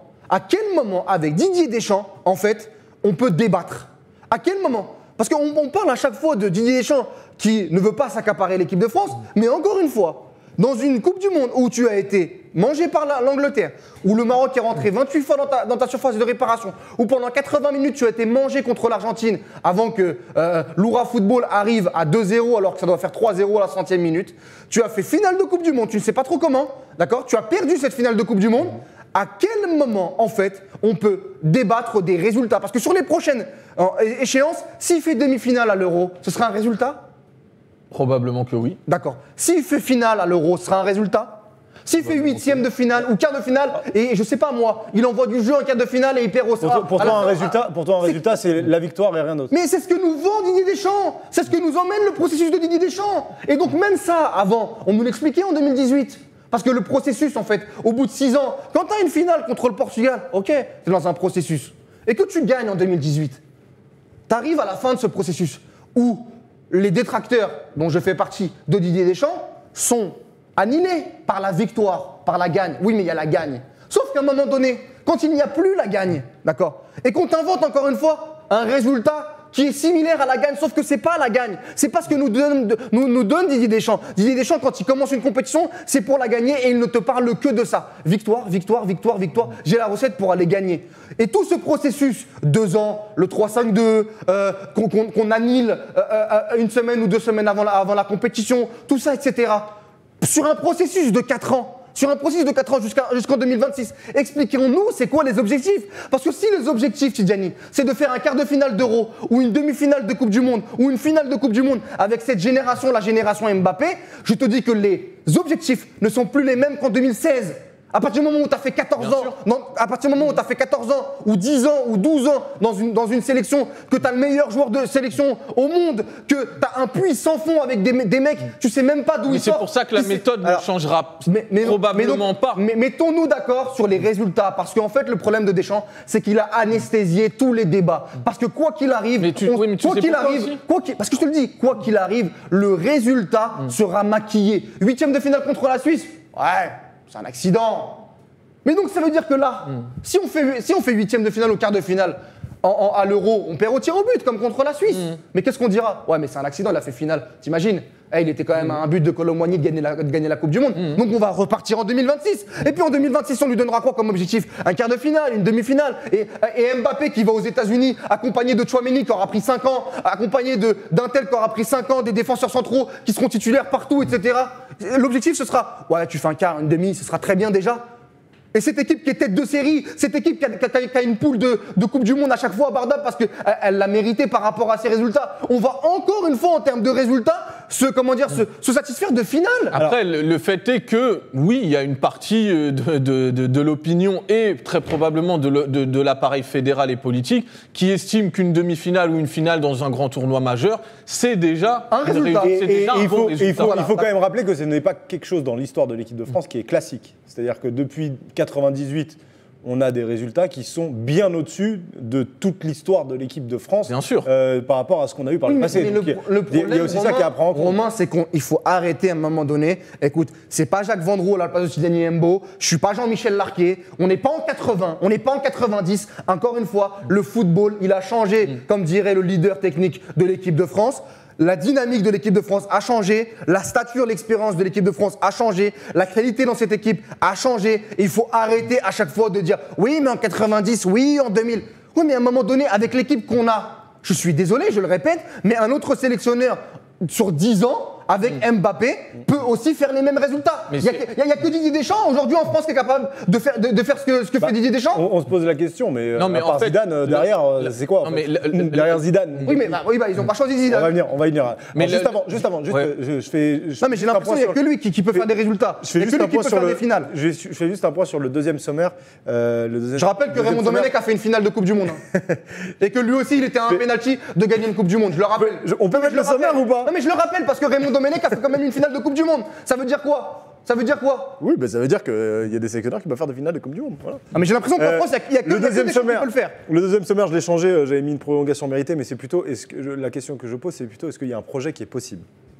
avec Didier Deschamps, en fait, on peut débattre? À quel moment? Parce qu'on parle à chaque fois de Didier Deschamps qui ne veut pas s'accaparer l'équipe de France, mais encore une fois, dans une Coupe du Monde où tu as été mangé par l'Angleterre, où le Maroc est rentré 28 fois dans ta surface de réparation, où pendant 80 minutes tu as été mangé contre l'Argentine avant que l'Oura Football arrive à 2-0 alors que ça doit faire 3-0 à la 100e minute, tu as fait finale de Coupe du Monde, tu ne sais pas trop comment, d'accord? Tu as perdu cette finale de Coupe du Monde. À quel moment, en fait, on peut débattre des résultats? Parce que sur les prochaines échéances, s'il fait demi-finale à l'Euro, ce sera un résultat? Probablement que oui. D'accord. S'il fait finale à l'Euro, ce sera un résultat? S'il fait 8e de finale ou quart de finale, et je sais pas moi, il envoie du jeu en quart de finale et il perd au SRA. Pour toi, un résultat, c'est la victoire et rien d'autre. Mais c'est ce que nous vend Didier Deschamps. C'est ce que nous emmène le processus de Didier Deschamps. Et donc même ça, avant, on nous l'expliquait en 2018. Parce que le processus, en fait, au bout de 6 ans, quand tu as une finale contre le Portugal, ok, tu es dans un processus, et que tu gagnes en 2018, tu arrives à la fin de ce processus où les détracteurs, dont je fais partie, de Didier Deschamps, sont annihilés par la victoire, par la gagne. Oui, mais il y a la gagne. Sauf qu'à un moment donné, quand il n'y a plus la gagne, d'accord, et qu'on t'invente encore une fois un résultat qui est similaire à la gagne, sauf que c'est pas la gagne. C'est pas ce que nous donne Didier Deschamps. Didier Deschamps, quand il commence une compétition, c'est pour la gagner et il ne te parle que de ça. Victoire, victoire, victoire, victoire. J'ai la recette pour aller gagner. Et tout ce processus, 2 ans, le 3-5-2, qu'on annule 1 semaine ou 2 semaines avant la compétition, tout ça, etc. Sur un processus de 4 ans, jusqu'en 2026. Expliquons-nous, c'est quoi les objectifs? Parce que si les objectifs, Tidjani, c'est de faire un quart de finale d'Euro, ou une demi-finale de Coupe du Monde, ou une finale de Coupe du Monde avec cette génération, la génération Mbappé, je te dis que les objectifs ne sont plus les mêmes qu'en 2016. À partir du moment où tu as fait 14 ans, ou 10 ans, ou 12 ans dans une sélection, que tu as le meilleur joueur de sélection au monde, que tu as un puits sans fond avec des mecs, tu sais même pas d'où ils sortent. C'est pour ça que la méthode ne changera probablement pas. Mais mettons-nous d'accord sur les résultats, parce qu'en fait, le problème de Deschamps, c'est qu'il a anesthésié tous les débats. Parce que quoi qu'il arrive, parce que je te le dis, quoi qu'il arrive, le résultat sera maquillé. 8e de finale contre la Suisse, ouais. C'est un accident. Mais donc ça veut dire que là, si on fait 8e de finale ou quart de finale à l'Euro, on perd au tir au but comme contre la Suisse. Mais qu'est-ce qu'on dira? Ouais, mais c'est un accident, il a fait finale. T'imagines? Il était quand même à un but de Colomboigny de gagner la Coupe du Monde. Donc on va repartir en 2026. Et puis en 2026, on lui donnera quoi comme objectif? Un quart de finale, une demi-finale. Et Mbappé qui va aux États-Unis, accompagné de Tchouaméni qui aura pris 5 ans, accompagné d'un tel qui aura pris 5 ans, des défenseurs centraux qui seront titulaires partout, etc. L'objectif, ce sera, ouais, tu fais un quart, une demi, ce sera très bien déjà. Et cette équipe qui est tête de série, cette équipe qui a une poule de Coupe du Monde à chaque fois abordable parce qu'elle l'a mérité par rapport à ses résultats, on va encore une fois, en termes de résultats, se satisfaire de finale. Après, le fait est que, oui, il y a une partie de l'opinion et très probablement de l'appareil fédéral et politique qui estime qu'une demi-finale ou une finale dans un grand tournoi majeur, c'est déjà un résultat. Il faut quand même rappeler que ce n'est pas quelque chose dans l'histoire de l'équipe de France qui est classique. C'est-à-dire que depuis 98, on a des résultats qui sont bien au-dessus de toute l'histoire de l'équipe de France. Bien sûr. Par rapport à ce qu'on a eu par le passé. Mais le problème, il y a aussi ça qui est à prendre en compte. Romain, c'est qu'il faut arrêter à un moment donné. Écoute, c'est pas Jacques Vendroux à la place de Sidney Mbo, je suis pas Jean-Michel Larquet, on n'est pas en 80, on n'est pas en 90. Encore une fois, le football, il a changé, comme dirait le leader technique de l'équipe de France. La dynamique de l'équipe de France a changé, la stature, l'expérience de l'équipe de France a changé, la qualité dans cette équipe a changé. Et il faut arrêter à chaque fois de dire oui, mais en 90, oui, en 2000. Oui, mais à un moment donné, avec l'équipe qu'on a, je suis désolé, je le répète, mais un autre sélectionneur sur 10 ans, avec Mbappé, peut aussi faire les mêmes résultats. Il n'y a que Didier Deschamps aujourd'hui en France qui est capable de faire ce que fait Didier Deschamps. On se pose la question, mais, non, mais à part Zidane, derrière, c'est quoi en fait derrière Zidane. Oui, mais ils n'ont pas choisi Zidane. On va y venir. Mais juste avant, je fais. Non, mais j'ai l'impression qu'il n'y a que lui qui peut faire des résultats. Je fais juste un point sur le finale. Je fais juste un point sur le deuxième sommaire. Je rappelle que Raymond Domenech a fait une finale de Coupe du Monde. Et que lui aussi, il était à un penalty de gagner une Coupe du Monde. Je le rappelle. On peut mettre le sommaire ou pas? Non, mais je le rappelle parce que Raymond Domenech a fait quand même une finale de Coupe du Monde. Ça veut dire quoi? Oui, ça veut dire qu'il y a des sélectionneurs qui peuvent faire des finales de Coupe du Monde. Voilà. Ah, mais j'ai l'impression qu'en France, il y a que des gens qui peuvent le faire. Le deuxième sommaire, je l'ai changé, j'avais mis une prolongation méritée, mais c'est plutôt, la question que je pose, c'est plutôt est-ce qu'il y a un projet qui est possible?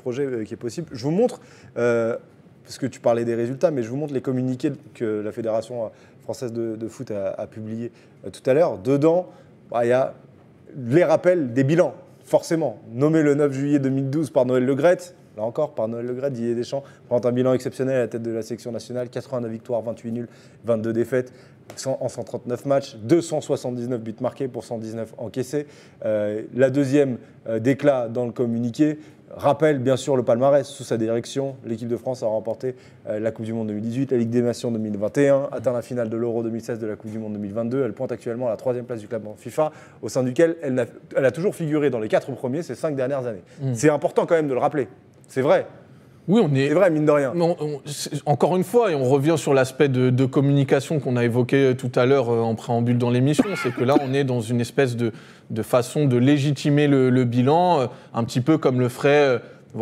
Je vous montre, parce que tu parlais des résultats, mais je vous montre les communiqués que la Fédération française de foot a publiés tout à l'heure. Dedans, il y a les rappels des bilans, forcément. Nommé le 9 juillet 2012 par Noël Le Graët. Là encore, par Noël Le Graët, Didier Deschamps présente un bilan exceptionnel à la tête de la sélection nationale, 89 victoires, 28 nuls, 22 défaites, en 139 matchs, 279 buts marqués pour 119 encaissés. La deuxième déclat dans le communiqué rappelle bien sûr le palmarès. Sous sa direction, l'équipe de France a remporté la Coupe du Monde 2018, la Ligue des Nations 2021, atteint la finale de l'Euro 2016 de la Coupe du Monde 2022. Elle pointe actuellement à la 3e place du classement FIFA, au sein duquel elle a toujours figuré dans les 4 premiers ces 5 dernières années. C'est important quand même de le rappeler. C'est vrai. Oui, c'est vrai, mine de rien. Encore une fois, et on revient sur l'aspect de communication qu'on a évoqué tout à l'heure en préambule dans l'émission, c'est que là, on est dans une espèce de façon de légitimer le bilan, un petit peu comme le ferait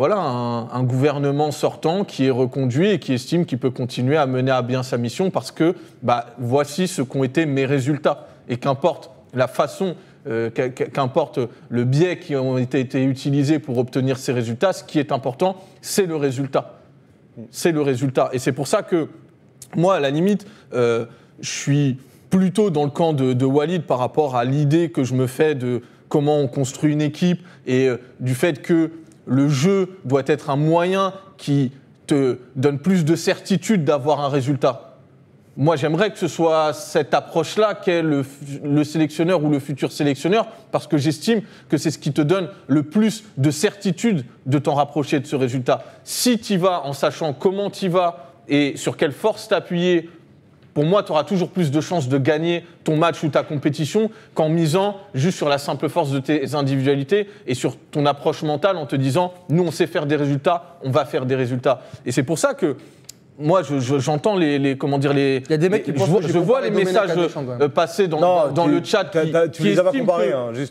un gouvernement sortant qui est reconduit et qui estime qu'il peut continuer à mener à bien sa mission parce que voici ce qu'ont été mes résultats. Et qu'importe la façon... qu'importe le biais qui ont été utilisés pour obtenir ces résultats, ce qui est important, c'est le résultat. C'est le résultat. Et c'est pour ça que, moi, à la limite, je suis plutôt dans le camp de Walid par rapport à l'idée que je me fais de comment on construit une équipe et du fait que le jeu doit être un moyen qui te donne plus de certitude d'avoir un résultat. Moi, j'aimerais que ce soit cette approche-là qu'est le sélectionneur ou le futur sélectionneur, parce que j'estime que c'est ce qui te donne le plus de certitude de t'en rapprocher de ce résultat. Si tu y vas en sachant comment tu y vas et sur quelle force t'appuyer, pour moi, tu auras toujours plus de chances de gagner ton match ou ta compétition qu'en misant juste sur la simple force de tes individualités et sur ton approche mentale en te disant « nous, on sait faire des résultats, on va faire des résultats ». Et c'est pour ça que moi, j'entends comment dire les. Il y a des mecs qui pensent je vois les messages passer dans le chat qui les as pas comparés,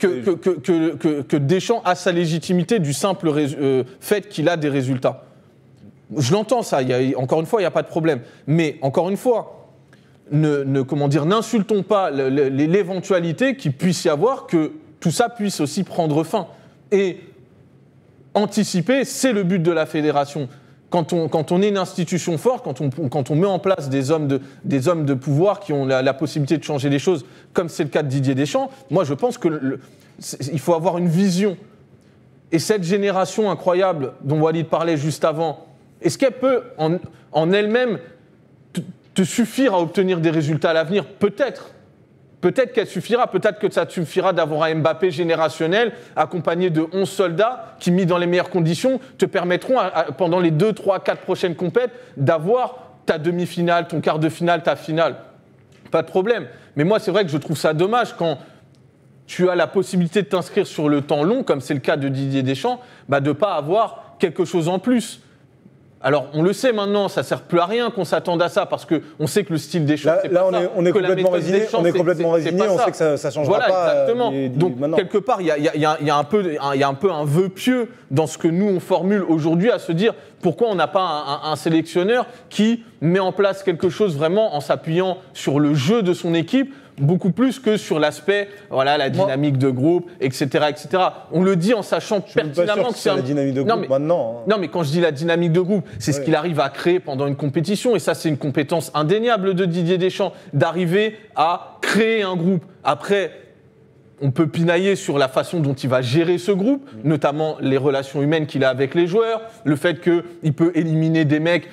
que Deschamps a sa légitimité du simple fait qu'il a des résultats. Je l'entends ça. Encore une fois, il n'y a pas de problème. Mais encore une fois, n'insultons pas l'éventualité qu'il puisse y avoir que tout ça puisse aussi prendre fin. Et anticiper, c'est le but de la fédération. Quand on est une institution forte, quand on met en place des hommes de pouvoir qui ont la possibilité de changer les choses, comme c'est le cas de Didier Deschamps, moi je pense qu'il faut avoir une vision. Et cette génération incroyable dont Walid parlait juste avant, est-ce qu'elle peut en elle-même te suffire à obtenir des résultats à l'avenir? Peut-être. Peut-être qu'elle suffira, peut-être que ça te suffira d'avoir un Mbappé générationnel accompagné de 11 soldats qui, mis dans les meilleures conditions, te permettront, pendant les 2, 3, 4 prochaines compètes, d'avoir ta demi-finale, ton quart de finale, ta finale. Pas de problème. Mais moi, c'est vrai que je trouve ça dommage quand tu as la possibilité de t'inscrire sur le temps long, comme c'est le cas de Didier Deschamps, de ne pas avoir quelque chose en plus. Alors, on le sait maintenant, ça ne sert plus à rien qu'on s'attende à ça, parce qu'on sait que le style des Deschamps, c'est pas ça. On est complètement résigné, on sait que ça ne changera pas. Voilà, exactement. Donc, quelque part, il y a un peu un vœu pieux dans ce que nous, on formule aujourd'hui, à se dire pourquoi on n'a pas un sélectionneur qui met en place quelque chose vraiment en s'appuyant sur le jeu de son équipe, beaucoup plus que sur l'aspect, voilà, la dynamique de groupe, etc., etc. On le dit en sachant pertinemment que c'est la dynamique de groupe maintenant. Non, mais quand je dis la dynamique de groupe, c'est ce qu'il arrive à créer pendant une compétition. Et ça, c'est une compétence indéniable de Didier Deschamps, d'arriver à créer un groupe. Après, on peut pinailler sur la façon dont il va gérer ce groupe, notamment les relations humaines qu'il a avec les joueurs, le fait qu'il peut éliminer des mecs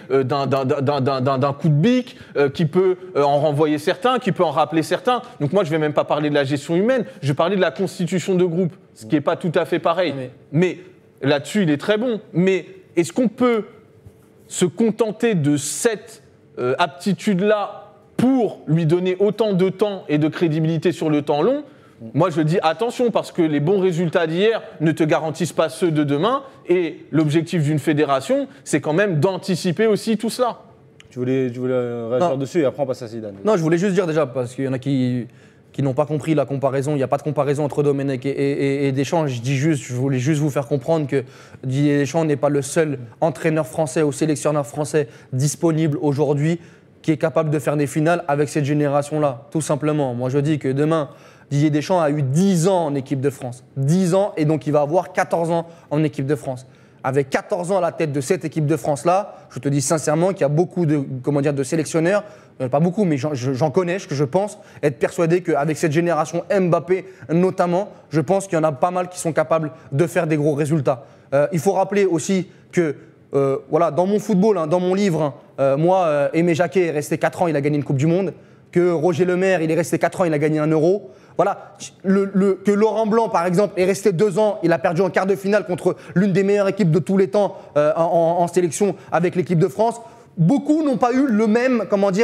d'un coup de bique, qu'il peut en renvoyer certains, qu'il peut en rappeler certains. Donc moi, je ne vais même pas parler de la gestion humaine, je vais parler de la constitution de groupe, ce qui n'est pas tout à fait pareil. Mais là-dessus, il est très bon. Mais est-ce qu'on peut se contenter de cette aptitude-là pour lui donner autant de temps et de crédibilité sur le temps long ? Moi, je dis attention, parce que les bons résultats d'hier ne te garantissent pas ceux de demain. Et l'objectif d'une fédération, c'est quand même d'anticiper aussi tout cela. Tu voulais réagir dessus et après on passe à Zidane. Non, je voulais juste dire déjà, parce qu'il y en a qui n'ont pas compris la comparaison. Il n'y a pas de comparaison entre Domenech et Deschamps. Je voulais juste vous faire comprendre que Didier Deschamps n'est pas le seul entraîneur français ou sélectionneur français disponible aujourd'hui qui est capable de faire des finales avec cette génération-là, tout simplement. Moi, je dis que demain, Didier Deschamps a eu 10 ans en équipe de France. 10 ans, et donc il va avoir 14 ans en équipe de France. Avec 14 ans à la tête de cette équipe de France-là, je te dis sincèrement qu'il y a beaucoup de sélectionneurs, pas beaucoup, mais j'en connais, que je pense être persuadé qu'avec cette génération Mbappé notamment, je pense qu'il y en a pas mal qui sont capables de faire des gros résultats. Il faut rappeler aussi que voilà, dans mon football, dans mon livre, moi, Aimé Jacquet est resté 4 ans, il a gagné une Coupe du Monde. Que Roger Lemaire, il est resté 4 ans, il a gagné 1 euro. Voilà, que Laurent Blanc, par exemple, est resté 2 ans, il a perdu en quart de finale contre l'une des meilleures équipes de tous les temps en sélection avec l'équipe de France. Beaucoup n'ont pas eu la même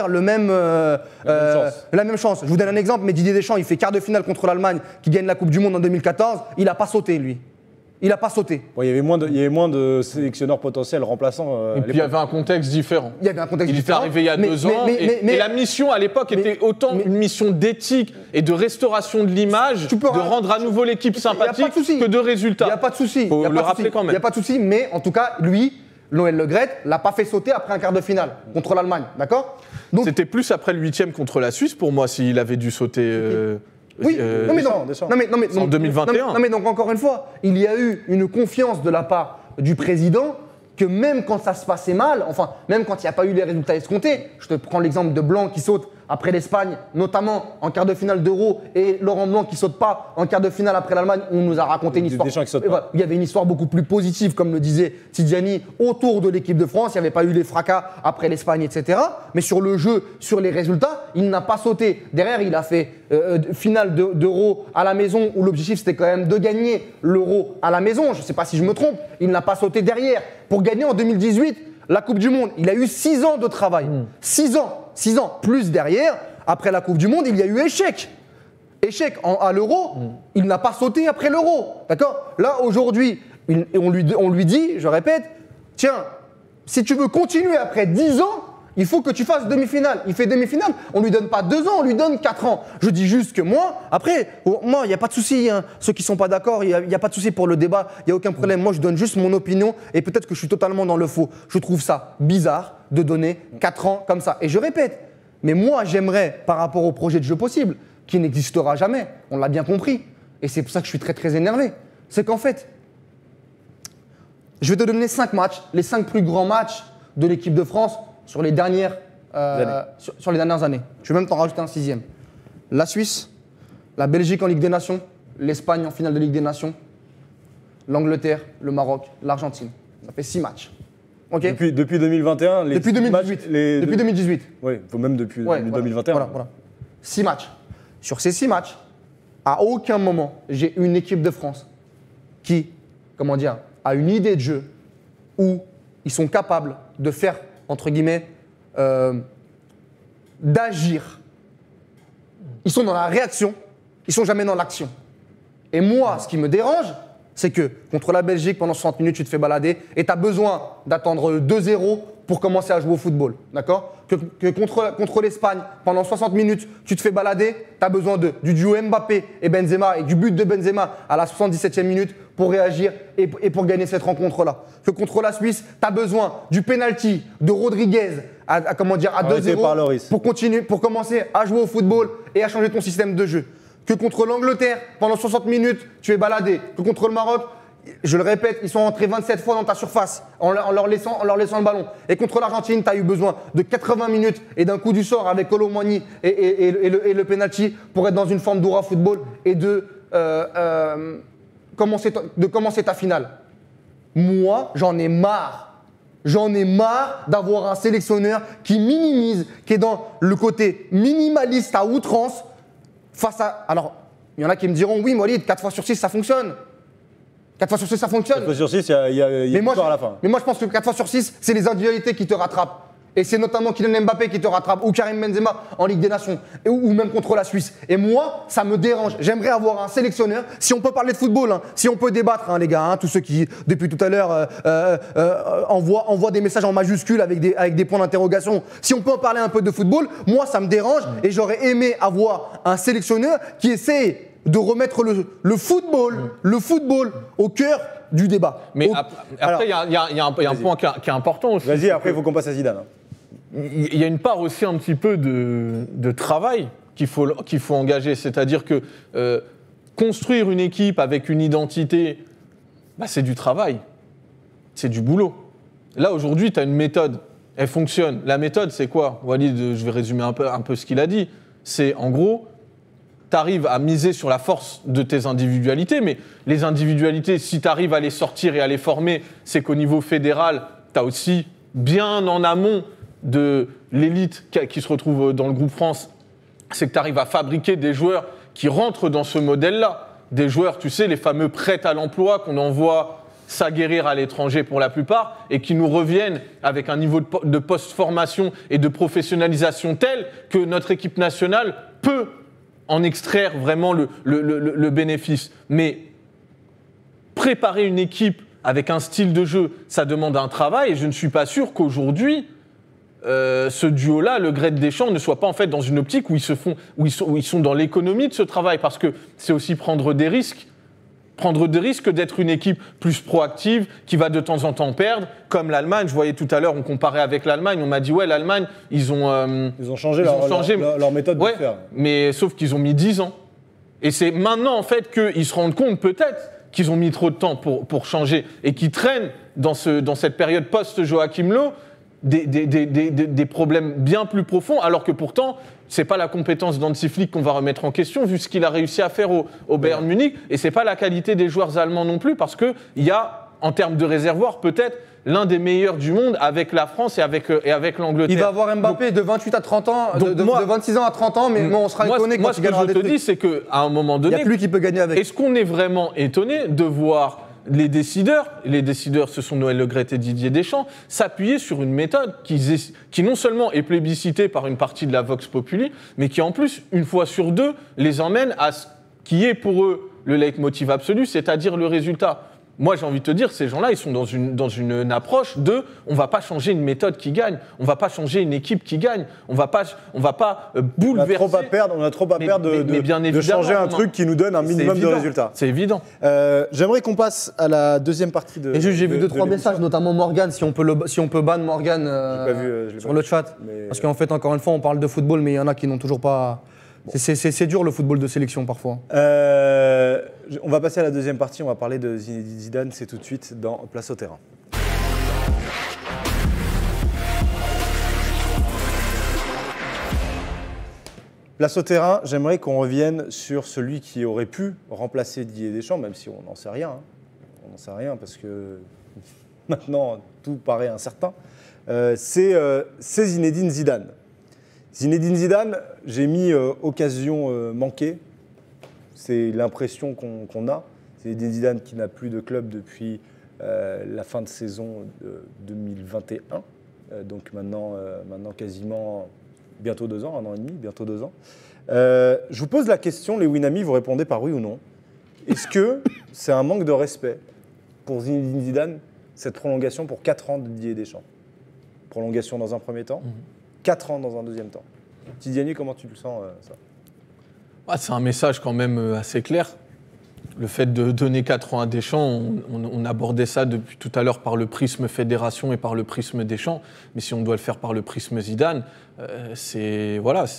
chance. Je vous donne un exemple, mais Didier Deschamps, il fait quart de finale contre l'Allemagne, qui gagne la Coupe du Monde en 2014, il n'a pas sauté, lui. Il n'a pas sauté. Bon, il y avait moins de sélectionneurs potentiels remplaçants. Et puis il y avait un contexte différent. Il y avait un contexte différent. Il était arrivé il y a 2 ans. Et la mission à l'époque était autant une mission d'éthique et de restauration de l'image, de rendre à nouveau l'équipe sympathique que de résultats. Il n'y a pas de souci. Il faut le rappeler quand même. Il n'y a pas de souci, mais en tout cas, lui, Noël Le Graët, l'a pas fait sauter après un quart de finale contre l'Allemagne. D'accord ? C'était plus après le 8e contre la Suisse pour moi s'il avait dû sauter. Oui, en 2021. Non mais donc encore une fois, il y a eu une confiance de la part du président que même quand ça se passait mal, enfin même quand il n'y a pas eu les résultats escomptés, je te prends l'exemple de Blanc qui saute après l'Espagne, notamment en quart de finale d'Euro, et Laurent Blanc qui saute pas en quart de finale après l'Allemagne, on nous a raconté une histoire. Il y avait une histoire beaucoup plus positive, comme le disait Tidjani, autour de l'équipe de France. Il n'y avait pas eu les fracas après l'Espagne, etc. Mais sur le jeu, sur les résultats, il n'a pas sauté. Derrière, il a fait finale d'Euro à la maison, où l'objectif c'était quand même de gagner l'Euro à la maison. Je ne sais pas si je me trompe. Il n'a pas sauté derrière. Pour gagner en 2018 la Coupe du Monde, il a eu 6 ans de travail. 6 ans. 6 ans, plus derrière, après la Coupe du Monde, il y a eu échec. Échec à l'Euro, il n'a pas sauté après l'Euro. D'accord ? Là, aujourd'hui, on lui dit, je répète, tiens, si tu veux continuer après 10 ans, il faut que tu fasses demi-finale. Il fait demi-finale, on ne lui donne pas 2 ans, on lui donne 4 ans. Je dis juste que moi, après, moi, il n'y a pas de souci. Hein. Ceux qui ne sont pas d'accord, il n'y a pas de souci pour le débat, il n'y a aucun problème. Moi, je donne juste mon opinion et peut-être que je suis totalement dans le faux. Je trouve ça bizarre de donner 4 ans comme ça. Et je répète, mais moi, j'aimerais, par rapport au projet de jeu possible, qui n'existera jamais, on l'a bien compris, et c'est pour ça que je suis très très énervé, c'est qu'en fait, je vais te donner 5 matchs, les 5 plus grands matchs de l'équipe de France sur les dernières années. Je vais même t'en rajouter un 6e. La Suisse, la Belgique en Ligue des Nations, l'Espagne en finale de Ligue des Nations, l'Angleterre, le Maroc, l'Argentine. Ça fait 6 matchs. Okay. Depuis 2021, depuis 2018. Depuis 2018. Oui, même depuis 2021. Voilà. 6 matchs. Sur ces 6 matchs, à aucun moment, j'ai une équipe de France qui, a une idée de jeu où ils sont capables de faire, entre guillemets, d'agir. Ils sont dans la réaction, ils sont jamais dans l'action. Et moi, ce qui me dérange, C'est que contre la Belgique, pendant 60 minutes, tu te fais balader et tu as besoin d'attendre 2-0 pour commencer à jouer au football. D'accord ? Que contre l'Espagne, pendant 60 minutes, tu te fais balader, tu as besoin du duo Mbappé et Benzema et du but de Benzema à la 77e minute pour réagir et pour gagner cette rencontre-là. Que contre la Suisse, tu as besoin du penalty de Rodriguez à 2-0 pour commencer à jouer au football et à changer ton système de jeu. Que contre l'Angleterre, pendant 60 minutes, tu es baladé. Que contre le Maroc, je le répète, ils sont entrés 27 fois dans ta surface en leur laissant le ballon. Et contre l'Argentine, tu as eu besoin de 80 minutes et d'un coup du sort avec Colomani et le penalty pour être dans une forme d'aura football et de commencer ta finale. Moi, j'en ai marre. J'en ai marre d'avoir un sélectionneur qui minimise, qui est dans le côté minimaliste à outrance face à… Alors, il y en a qui me diront, oui, Walid, 4 fois sur 6, ça fonctionne. 4 fois sur 6, ça fonctionne. 4 fois sur 6, il y a une victoire à la fin. Mais moi, je pense que 4 fois sur 6, c'est les individualités qui te rattrapent. Et c'est notamment Kylian Mbappé qui te rattrape, ou Karim Benzema en Ligue des Nations, ou même contre la Suisse. Et moi, ça me dérange. J'aimerais avoir un sélectionneur, si on peut parler de football, si on peut débattre, les gars, tous ceux qui, depuis tout à l'heure, envoient des messages en majuscules avec des points d'interrogation. Si on peut en parler un peu de football, moi, ça me dérange. Et j'aurais aimé avoir un sélectionneur qui essaie de remettre le football au cœur du débat. Mais après, il y a un point qui est important aussi. Vas-y, après, il faut qu'on passe à Zidane. Il y a une part aussi un petit peu de travail qu'il faut engager. C'est-à-dire que construire une équipe avec une identité, c'est du travail. C'est du boulot. Là, aujourd'hui, tu as une méthode. Elle fonctionne. La méthode, c'est quoi ? Walid, je vais résumer un peu ce qu'il a dit. C'est, en gros, tu arrives à miser sur la force de tes individualités, mais les individualités, si tu arrives à les sortir et à les former, c'est qu'au niveau fédéral, tu as aussi bien en amont de l'élite qui se retrouve dans le groupe France, c'est que tu arrives à fabriquer des joueurs qui rentrent dans ce modèle-là. Des joueurs, tu sais, les fameux prêts à l'emploi qu'on envoie s'aguerrir à l'étranger pour la plupart et qui nous reviennent avec un niveau de post-formation et de professionnalisation tel que notre équipe nationale peut en extraire vraiment le bénéfice. Mais préparer une équipe avec un style de jeu, ça demande un travail et je ne suis pas sûr qu'aujourd'hui, ce duo-là, Le Graët Deschamps, ne soit pas en fait dans une optique où ils sont dans l'économie de ce travail, parce que c'est aussi prendre des risques d'être une équipe plus proactive, qui va de temps en temps perdre, comme l'Allemagne. Je voyais tout à l'heure, on comparait avec l'Allemagne, on m'a dit, ouais, l'Allemagne, ils ont changé leur méthode de faire. Mais sauf qu'ils ont mis 10 ans. Et c'est maintenant, en fait, qu'ils se rendent compte, peut-être, qu'ils ont mis trop de temps pour changer, et qu'ils traînent dans cette période post-Joachim Löw des problèmes bien plus profonds, alors que pourtant, c'est pas la compétence d'Hansi Flick qu'on va remettre en question, vu ce qu'il a réussi à faire au Bayern Munich, et c'est pas la qualité des joueurs allemands non plus, parce qu'il y a, en termes de réservoir, peut-être l'un des meilleurs du monde avec la France et avec l'Angleterre. Il va avoir Mbappé de 28 à 30 ans, de 26 ans à 30 ans, mais on sera étonné quand il gagnera des trucs. Moi, ce que je te dis, c'est qu'à un moment donné, il n'y a plus qui peut gagner avec. Est-ce qu'on est vraiment étonné de voir les décideurs, ce sont Noël Le Graët et Didier Deschamps, s'appuyer sur une méthode qui non seulement est plébiscitée par une partie de la Vox Populi, mais qui en plus, une fois sur deux, les emmène à ce qui est pour eux le leitmotiv absolu, c'est-à-dire le résultat. Moi, j'ai envie de te dire, ces gens-là, ils sont dans une approche de on ne va pas changer une méthode qui gagne, on ne va pas changer une équipe qui gagne, on ne va pas bouleverser. On a trop à perdre de changer un truc qui nous donne un minimum de résultats. C'est évident. J'aimerais qu'on passe à la deuxième partie de. Et j'ai vu 2-3 messages, notamment Morgan, si on peut ban Morgan sur le chat. Parce qu'en fait, encore une fois, on parle de football, mais il y en a qui n'ont toujours pas. C'est dur le football de sélection parfois. On va passer à la deuxième partie, on va parler de Zinedine Zidane, c'est tout de suite dans Place au terrain. Place au terrain, j'aimerais qu'on revienne sur celui qui aurait pu remplacer Didier Deschamps, même si on n'en sait rien. On n'en sait rien parce que maintenant tout paraît incertain. C'est Zinedine Zidane. Zinedine Zidane, j'ai mis occasion manquée. C'est l'impression qu'on a. Zinedine Zidane qui n'a plus de club depuis la fin de saison de 2021. Donc maintenant quasiment bientôt 2 ans, 1 an et demi, bientôt 2 ans. Je vous pose la question, les Winami, vous répondez par oui ou non. Est-ce que c'est un manque de respect pour Zinedine Zidane, cette prolongation pour 4 ans de Didier Deschamps? Prolongation dans un premier temps, 4 ans dans un deuxième temps. Tidiane, comment tu le sens ça? C'est un message quand même assez clair. Le fait de donner 4 ans à Deschamps, on abordait ça depuis tout à l'heure par le prisme fédération et par le prisme Deschamps. Mais si on doit le faire par le prisme Zidane, c'est...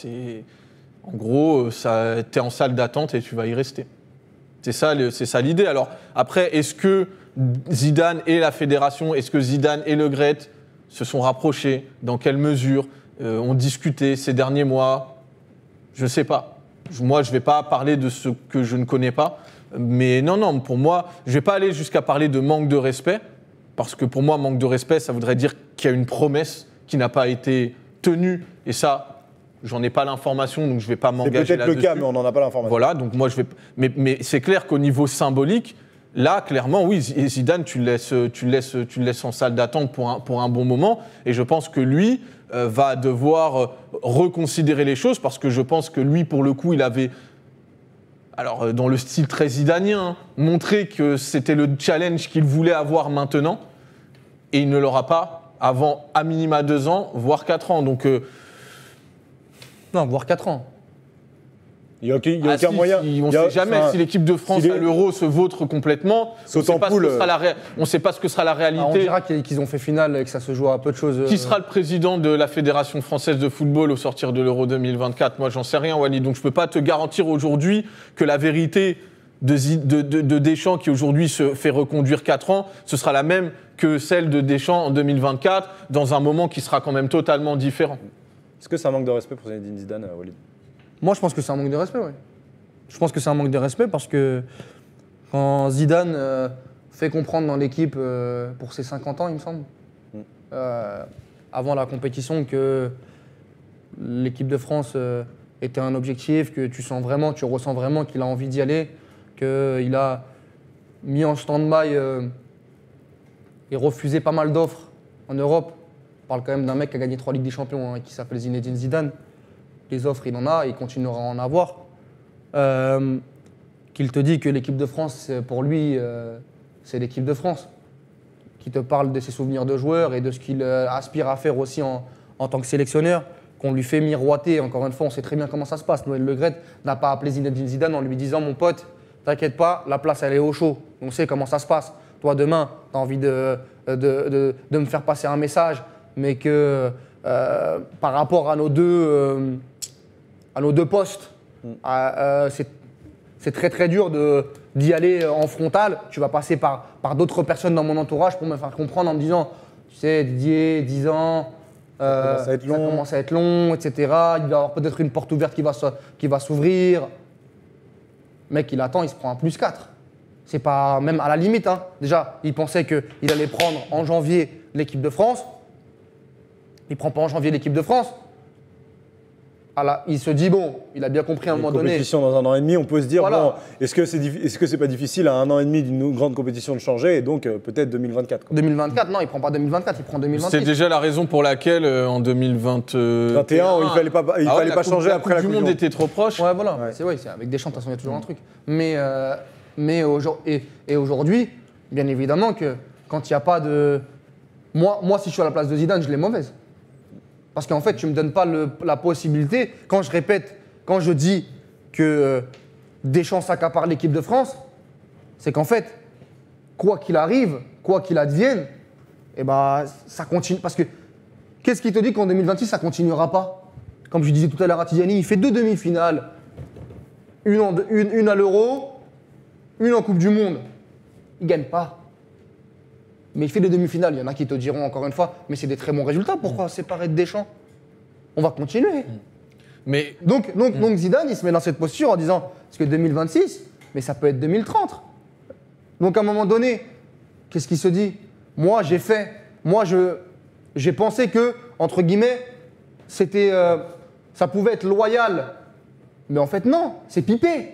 En gros, t'es en salle d'attente et tu vas y rester. C'est ça l'idée. Alors après, est-ce que Zidane et la fédération, est-ce que Zidane et Le Gret se sont rapprochés? Dans quelle mesure? Ont discuté ces derniers mois? Je ne sais pas. Moi, je ne vais pas parler de ce que je ne connais pas. Mais non, pour moi, je ne vais pas aller jusqu'à parler de manque de respect. Parce que pour moi, manque de respect, ça voudrait dire qu'il y a une promesse qui n'a pas été tenue. Et ça, j'en ai pas l'information, donc je ne vais pas m'engager là-dessus. C'est peut-être le cas, mais on n'en a pas l'information. Voilà, donc moi, je vais... Mais c'est clair qu'au niveau symbolique, là, clairement, oui, Zidane, tu le laisses en salle d'attente pour un bon moment. Et je pense que lui va devoir reconsidérer les choses parce que je pense que lui, pour le coup, il avait, alors dans le style très zidanien, montré que c'était le challenge qu'il voulait avoir maintenant. Et il ne l'aura pas avant à minima 2 ans, voire 4 ans. Donc, Non, voire 4 ans. Il n'y a aucun moyen. On ne sait jamais si l'équipe de France à l'Euro se vautre complètement. On ne sait pas ce que sera la réalité. On dira qu'ils ont fait finale et que ça se joue à peu de choses. Qui sera le président de la Fédération française de football au sortir de l'Euro 2024? Moi, j'en sais rien, Walid. Donc, je ne peux pas te garantir aujourd'hui que la vérité de Deschamps, qui aujourd'hui se fait reconduire 4 ans, ce sera la même que celle de Deschamps en 2024, dans un moment qui sera quand même totalement différent. Est-ce que c'est un manque de respect pour Zinedine Zidane, Walid? Moi, je pense que c'est un manque de respect, oui. Je pense que c'est un manque de respect parce que quand Zidane fait comprendre dans l'équipe pour ses 50 ans, il me semble, avant la compétition, que l'équipe de France était un objectif, que tu ressens vraiment qu'il a envie d'y aller, qu'il a mis en stand-by et refusé pas mal d'offres en Europe. On parle quand même d'un mec qui a gagné 3 Ligues des Champions, qui s'appelle Zinedine Zidane. Les offres, il en a, il continuera à en avoir. Qu'il te dit que l'équipe de France, pour lui, c'est l'équipe de France. Qui te parle de ses souvenirs de joueur et de ce qu'il aspire à faire aussi en tant que sélectionneur. Qu'on lui fait miroiter, encore une fois, on sait très bien comment ça se passe. Noël Le Gret n'a pas appelé Zinedine Zidane en lui disant « Mon pote, t'inquiète pas, la place, elle est au chaud. On sait comment ça se passe. Toi, demain, t'as envie de me faire passer un message, mais que par rapport à nos deux postes, c'est très très dur d'y aller en frontal. Tu vas passer par d'autres personnes dans mon entourage pour me faire comprendre en me disant, tu sais, Didier, 10 ans, ça commence à être long, etc. Il va y avoir peut-être une porte ouverte qui va s'ouvrir. Mec, il attend, il se prend un +4. C'est pas, même à la limite, hein. Déjà, il pensait qu'il allait prendre en janvier l'équipe de France. Il ne prend pas en janvier l'équipe de France. Il se dit, bon, il a bien compris à un moment donné. Compétition dans 1 an et demi, on peut se dire, voilà. Bon, est-ce que c'est pas difficile à 1 an et demi d'une grande compétition de changer et donc peut-être 2024 quoi. 2024, non, il ne prend pas 2024, il prend 2026. C'est déjà la raison pour laquelle en 2021, 21, il fallait pas changer après la Coupe du Monde était trop proche. Ouais, voilà. Ouais. C'est avec Deschamps, de toute façon, il y a toujours un truc. Mais aujourd'hui, bien évidemment que quand il n'y a pas de... Moi, si je suis à la place de Zidane, je l'ai mauvaise. Parce qu'en fait, tu ne me donnes pas la possibilité, quand je dis que Deschamps s'accapare l'équipe de France, c'est qu'en fait, quoi qu'il arrive, quoi qu'il advienne, eh ben, ça continue. Parce que qu'est-ce qui te dit qu'en 2026, ça ne continuera pas? Comme je disais tout à l'heure à Tidiane, il fait 2 demi-finales. Une à l'Euro, une en Coupe du Monde. Il ne gagne pas. Mais il fait des demi-finales. Il y en a qui te diront encore une fois, mais c'est des très bons résultats. Pourquoi séparer de Deschamps? On va continuer. Mais donc Zidane, il se met dans cette posture en disant, parce que 2026, mais ça peut être 2030. Donc à un moment donné, qu'est-ce qu'il se dit? Moi, j'ai pensé que, entre guillemets, ça pouvait être loyal. Mais en fait, non, c'est pipé.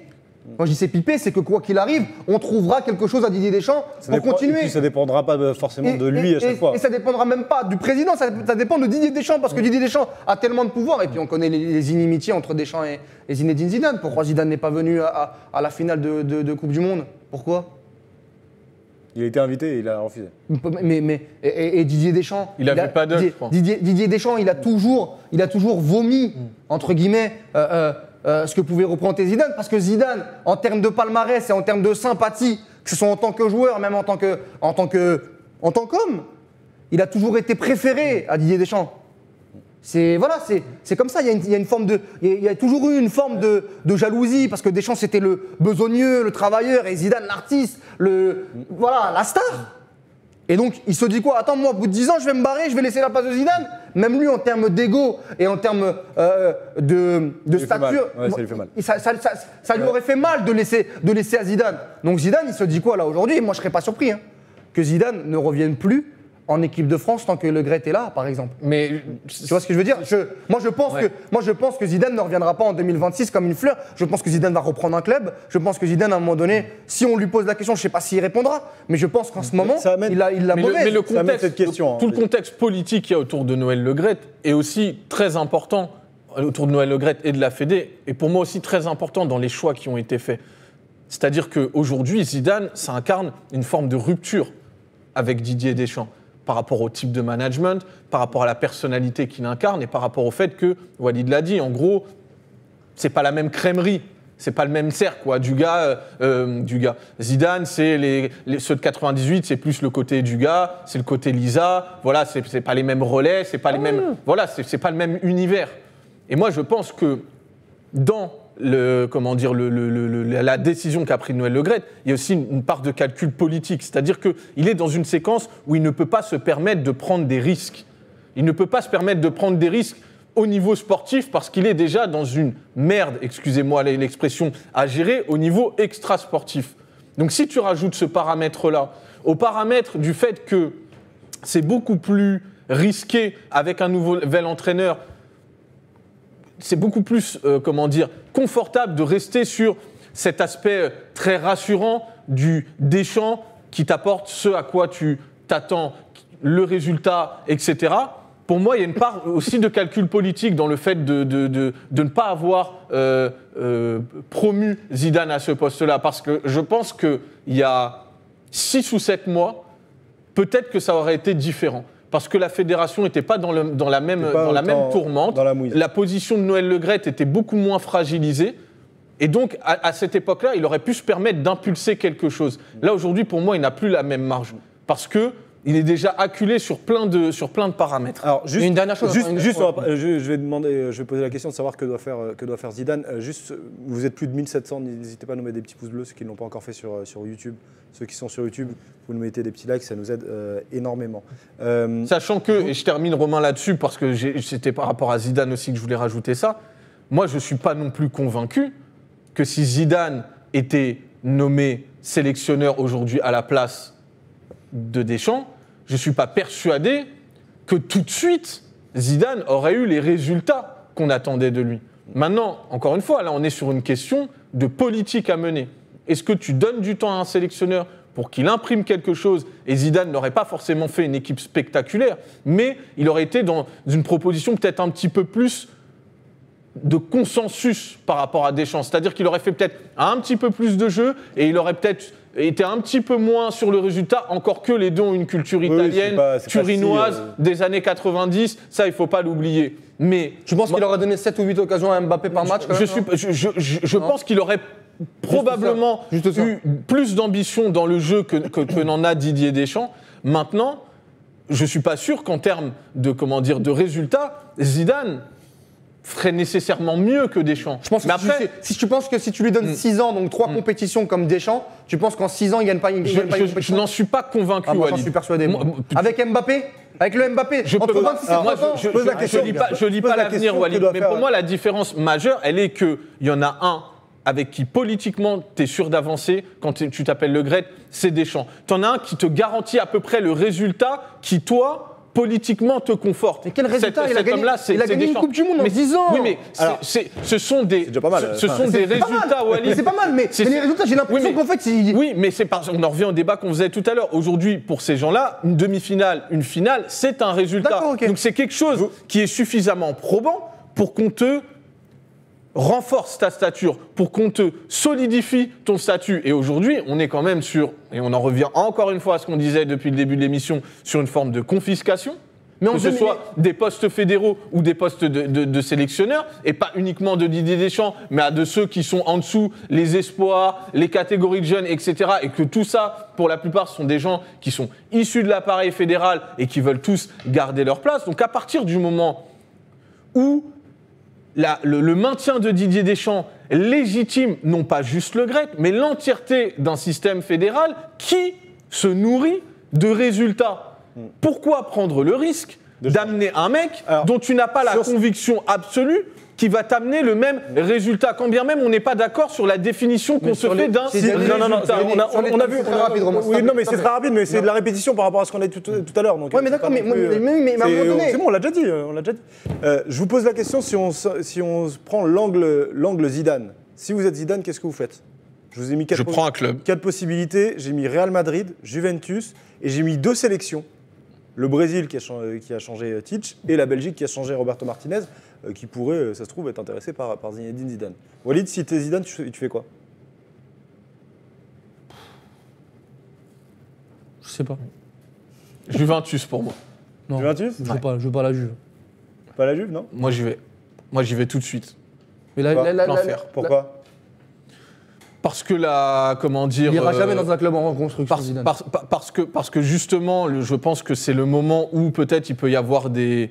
Quand je dis c'est pipé, c'est que quoi qu'il arrive, on trouvera quelque chose à Didier Deschamps pour continuer. Et puis ça dépendra pas forcément de lui à chaque fois. Et ça dépendra même pas du président, ça dépend de Didier Deschamps, parce que Didier Deschamps a tellement de pouvoir. Et puis on connaît les inimitiés entre Deschamps et Zinedine Zidane. Pourquoi Zidane n'est pas venu à la finale de Coupe du Monde? Pourquoi? Il a été invité et il a refusé. Et Didier Deschamps, Il avait pas d'œuf, je crois. Didier Deschamps, il a toujours vomi, entre guillemets, ce que pouvait représenter Zidane, parce que Zidane, en termes de palmarès et en termes de sympathie, que ce soit en tant que joueur, même en tant qu'homme, il a toujours été préféré à Didier Deschamps. C'est comme ça. Il y a toujours eu une forme de jalousie, parce que Deschamps c'était le besogneux, le travailleur, et Zidane l'artiste, la star. Et donc il se dit quoi? Attends, moi au bout de 10 ans je vais me barrer, je vais laisser la place de Zidane. Même lui en termes d'ego et en termes de stature, ça lui fait mal. Ça lui aurait fait mal de laisser à Zidane. Donc Zidane il se dit quoi là aujourd'hui? Moi je serais pas surpris que Zidane ne revienne plus en équipe de France tant que Le Gret est là, par exemple. Mais tu vois ce que je veux dire? Moi, je pense que Zidane ne reviendra pas en 2026 comme une fleur. Je pense que Zidane va reprendre un club. Je pense que Zidane, à un moment donné, si on lui pose la question, je ne sais pas s'il répondra, mais je pense qu'en ce moment, il l'a mauvaise. Mais le Ça amène contexte, cette question, tout le contexte politique qu'il y a autour de Noël Le Gret est aussi très important, autour de Noël Le Gret et de la Fédé, et pour moi aussi très important dans les choix qui ont été faits. C'est-à-dire qu'aujourd'hui, Zidane, ça incarne une forme de rupture avec Didier Deschamps, par rapport au type de management, par rapport à la personnalité qu'il incarne et par rapport au fait que, Walid l'a dit, en gros, c'est pas la même crèmerie, c'est pas le même cercle, quoi. Du gars. Zidane, c'est ceux de 98, c'est plus le côté du gars, c'est le côté Lisa, voilà, c'est pas les mêmes relais, c'est pas les mêmes. Voilà, c'est pas le même univers. Et moi, je pense que dans la décision qu'a prise Noël Le Gret, il y a aussi une part de calcul politique. C'est-à-dire qu'il est dans une séquence où il ne peut pas se permettre de prendre des risques. Il ne peut pas se permettre de prendre des risques au niveau sportif parce qu'il est déjà dans une merde, excusez-moi l'expression, à gérer au niveau extra-sportif. Donc si tu rajoutes ce paramètre-là au paramètre du fait que c'est beaucoup plus risqué avec un nouvel entraîneur, c'est beaucoup plus, confortable de rester sur cet aspect très rassurant du Deschamps qui t'apporte ce à quoi tu t'attends, le résultat, etc. Pour moi, il y a une part aussi de calcul politique dans le fait de ne pas avoir promu Zidane à ce poste-là. Parce que je pense qu'il y a 6 ou 7 mois, peut-être que ça aurait été différent. Parce que la fédération n'était pas dans la même tourmente. La position de Noël Le Gret était beaucoup moins fragilisée. Et donc, à cette époque-là, il aurait pu se permettre d'impulser quelque chose. Là, aujourd'hui, pour moi, il n'a plus la même marge. Parce qu'il est déjà acculé sur plein de paramètres. Alors, juste une dernière chose. je vais poser la question de savoir que doit faire Zidane. Juste, vous êtes plus de 1700, n'hésitez pas à nous mettre des petits pouces bleus, ceux qui ne l'ont pas encore fait sur YouTube. Ceux qui sont sur YouTube, vous nous mettez des petits likes, ça nous aide énormément. Sachant que, et je termine Romain là-dessus, parce que c'était par rapport à Zidane aussi que je voulais rajouter ça, moi je ne suis pas non plus convaincu que si Zidane était nommé sélectionneur aujourd'hui à la place de Deschamps, je ne suis pas persuadé que tout de suite, Zidane aurait eu les résultats qu'on attendait de lui. Maintenant, encore une fois, là on est sur une question de politique à mener. Est-ce que tu donnes du temps à un sélectionneur pour qu'il imprime quelque chose? Et Zidane n'aurait pas forcément fait une équipe spectaculaire, mais il aurait été dans une proposition peut-être un petit peu plus de consensus par rapport à Deschamps. C'est-à-dire qu'il aurait fait peut-être un petit peu plus de jeu et il aurait peut-être été un petit peu moins sur le résultat, encore que les deux ont une culture italienne, turinoise, des années 90, ça il ne faut pas l'oublier. Mais tu penses qu'il aurait donné 7 ou 8 occasions à Mbappé par match quand même, je pense qu'il aurait probablement eu plus d'ambition dans le jeu que n'en a Didier Deschamps. Maintenant, je ne suis pas sûr qu'en termes de résultats, Zidane ferait nécessairement mieux que Deschamps. Je pense tu penses que si tu lui donnes 6 ans, donc 3 compétitions comme Deschamps, tu penses qu'en 6 ans, il ne gagne pas une compétition? Je n'en suis pas convaincu, moi, j'en suis persuadé. Avec Mbappé? Avec le Mbappé, entre 26 et 30 ans, je lis pas l'avenir, Walid. Mais pour moi, la différence majeure, elle est qu'il y en a un avec qui politiquement tu es sûr d'avancer quand tu t'appelles Le Gret, c'est Deschamps. Tu en as un qui te garantit à peu près le résultat qui, toi, politiquement te conforte. Mais quel résultat Cet homme-là, c'est il a gagné une Deschamps. Coupe du Monde en 10 ans. Oui, mais ce sont des, déjà pas mal. ce sont des résultats, Walid. C'est pas mal, mais les résultats, j'ai l'impression Oui, mais- qu'en fait, Oui, mais c'est parce on en revient au débat qu'on faisait tout à l'heure. Aujourd'hui, pour ces gens-là, une demi-finale, une finale, c'est un résultat. D'accord, ok. Donc c'est quelque chose qui est suffisamment probant pour qu'on te renforce ta stature, pour qu'on te solidifie ton statut. Et aujourd'hui, on est quand même sur, et on en revient encore une fois à ce qu'on disait depuis le début de l'émission, sur une forme de confiscation. Mais Que ce soit des postes fédéraux ou des postes de sélectionneurs, et pas uniquement de Didier Deschamps, mais à de ceux qui sont en dessous, les espoirs, les catégories de jeunes, etc. Et que tout ça, pour la plupart, ce sont des gens qui sont issus de l'appareil fédéral et qui veulent tous garder leur place. Donc à partir du moment où le maintien de Didier Deschamps légitime non pas juste le grec, mais l'entièreté d'un système fédéral qui se nourrit de résultats. Pourquoi prendre le risque d'amener un mec dont tu n'as pas la conviction absolue qui va t'amener le même résultat, quand bien même on n'est pas d'accord sur la définition qu'on se fait d'un résultat. On a vu. Oui, non, mais c'est très rapide, mais c'est de la répétition par rapport à ce qu'on a dit tout à l'heure. Ouais, mais d'accord, mais à un moment donné. C'est bon, on l'a déjà dit. Je vous pose la question, si on prend l'angle Zidane. Si vous êtes Zidane, qu'est-ce que vous faites? Je vous ai mis Je prends un club. 4 possibilités. J'ai mis Real Madrid, Juventus, et j'ai mis 2 sélections. Le Brésil qui a changé Tite et la Belgique qui a changé Roberto Martinez, qui pourrait, ça se trouve, être intéressé par Zinedine Zidane. Walid, si t'es Zidane, tu fais quoi? Je sais pas. Juventus pour moi. Non, Juventus? je veux pas la Juve. Pas la Juve, non? Moi j'y vais tout de suite. Mais l'enfer. Pourquoi? Parce que il ira jamais dans un club en reconstruction, Zidane. parce que justement, je pense que c'est le moment où peut-être il peut y avoir des...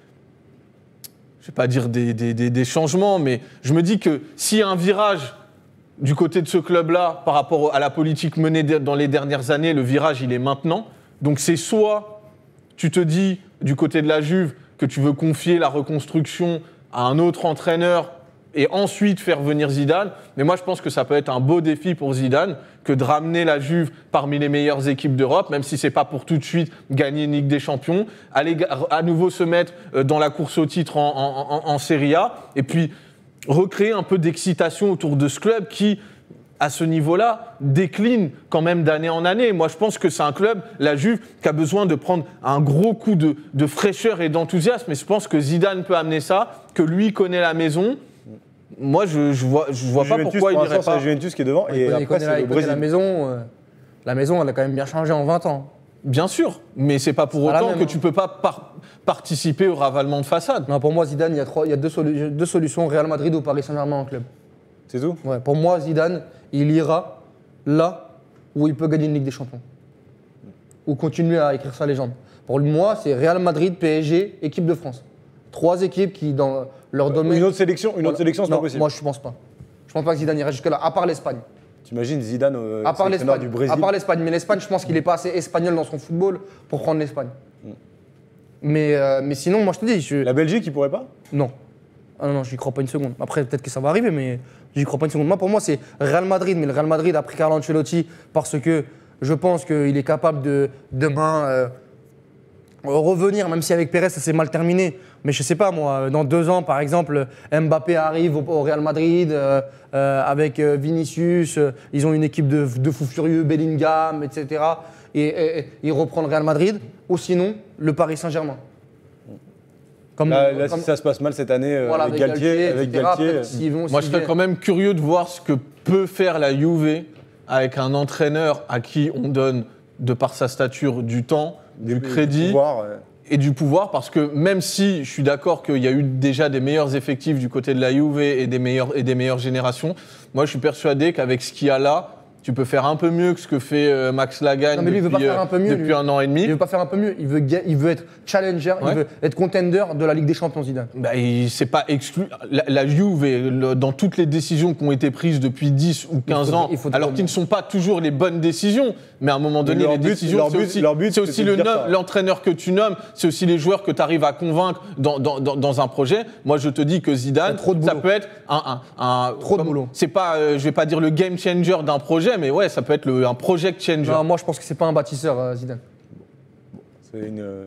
Je vais pas dire des changements, mais je me dis que s'il y a un virage du côté de ce club-là par rapport à la politique menée dans les dernières années, le virage, il est maintenant. Donc c'est soit tu te dis, du côté de la Juve, que tu veux confier la reconstruction à un autre entraîneur et ensuite faire venir Zidane. Mais moi, je pense que ça peut être un beau défi pour Zidane que de ramener la Juve parmi les meilleures équipes d'Europe, même si c'est pas pour tout de suite gagner une Ligue des Champions, aller à nouveau se mettre dans la course au titre en Serie A, et puis recréer un peu d'excitation autour de ce club qui, à ce niveau-là, décline quand même d'année en année. Moi, je pense que c'est un club, la Juve, qui a besoin de prendre un gros coup de fraîcheur et d'enthousiasme. Et je pense que Zidane peut amener ça, que lui connaît la maison. Moi, je vois pas pourquoi il n'irait pas. C'est Juventus qui est devant, et après, c'est le Brésil. La maison, elle a quand même bien changé en 20 ans. Bien sûr, mais c'est pas pour autant que tu peux pas participer au ravalement de façade. Non, pour moi, Zidane, il y a deux solutions, Real Madrid ou Paris Saint-Germain en club. C'est tout? Ouais, pour moi, Zidane, il ira là où il peut gagner une Ligue des Champions. Ou continuer à écrire sa légende. Pour moi, c'est Real Madrid, PSG, équipe de France. 3 équipes qui, dans leur domaine... Une autre sélection, c'est pas possible. Moi, je pense pas. Je pense pas que Zidane ira jusque-là, à part l'Espagne. T'imagines Zidane, à part sélectionneur du Brésil? À part l'Espagne. Mais l'Espagne, je pense qu'il n'est pas assez espagnol dans son football pour prendre l'Espagne. Mais sinon, moi, je te dis... La Belgique, il pourrait pas? Non. Ah non, j'y crois pas une seconde. Après, peut-être que ça va arriver, mais j'y crois pas une seconde. Moi, pour moi, c'est Real Madrid. Mais le Real Madrid a pris Carlo Ancelotti parce que je pense qu'il est capable de demain revenir, même si avec Pérez, ça s'est mal terminé. Mais je sais pas, moi, dans 2 ans, par exemple, Mbappé arrive au Real Madrid avec Vinicius. Ils ont une équipe de fous furieux, Bellingham, etc. Et il reprend le Real Madrid. Ou sinon, le Paris Saint-Germain. Là, si ça se passe mal cette année, voilà, avec Galtier. Moi, je serais quand même curieux de voir ce que peut faire la Juve avec un entraîneur à qui on donne, de par sa stature, du temps, du crédit et du pouvoir. Parce que même si je suis d'accord qu'il y a eu déjà des meilleurs effectifs du côté de la Juve et des meilleures générations, moi, je suis persuadé qu'avec ce qu'il y a là, tu peux faire un peu mieux que ce que fait Max Lagagne depuis 1 an et demi. Il veut pas faire un peu mieux, il veut être challenger, il veut être contender de la Ligue des Champions, Zidane. C'est pas exclu. La Juve, dans toutes les décisions qui ont été prises depuis 10 ou 15 ans, alors qu'ils ne sont pas toujours les bonnes décisions, mais à un moment donné, les décisions, c'est aussi l'entraîneur que tu nommes, c'est aussi les joueurs que tu arrives à convaincre dans un projet. Moi, je te dis que Zidane, ça peut être trop de boulot. C'est pas, je vais pas dire le game changer d'un projet, mais ouais, ça peut être un project changer. Non, moi, je pense que c'est pas un bâtisseur, Zidane. C'est une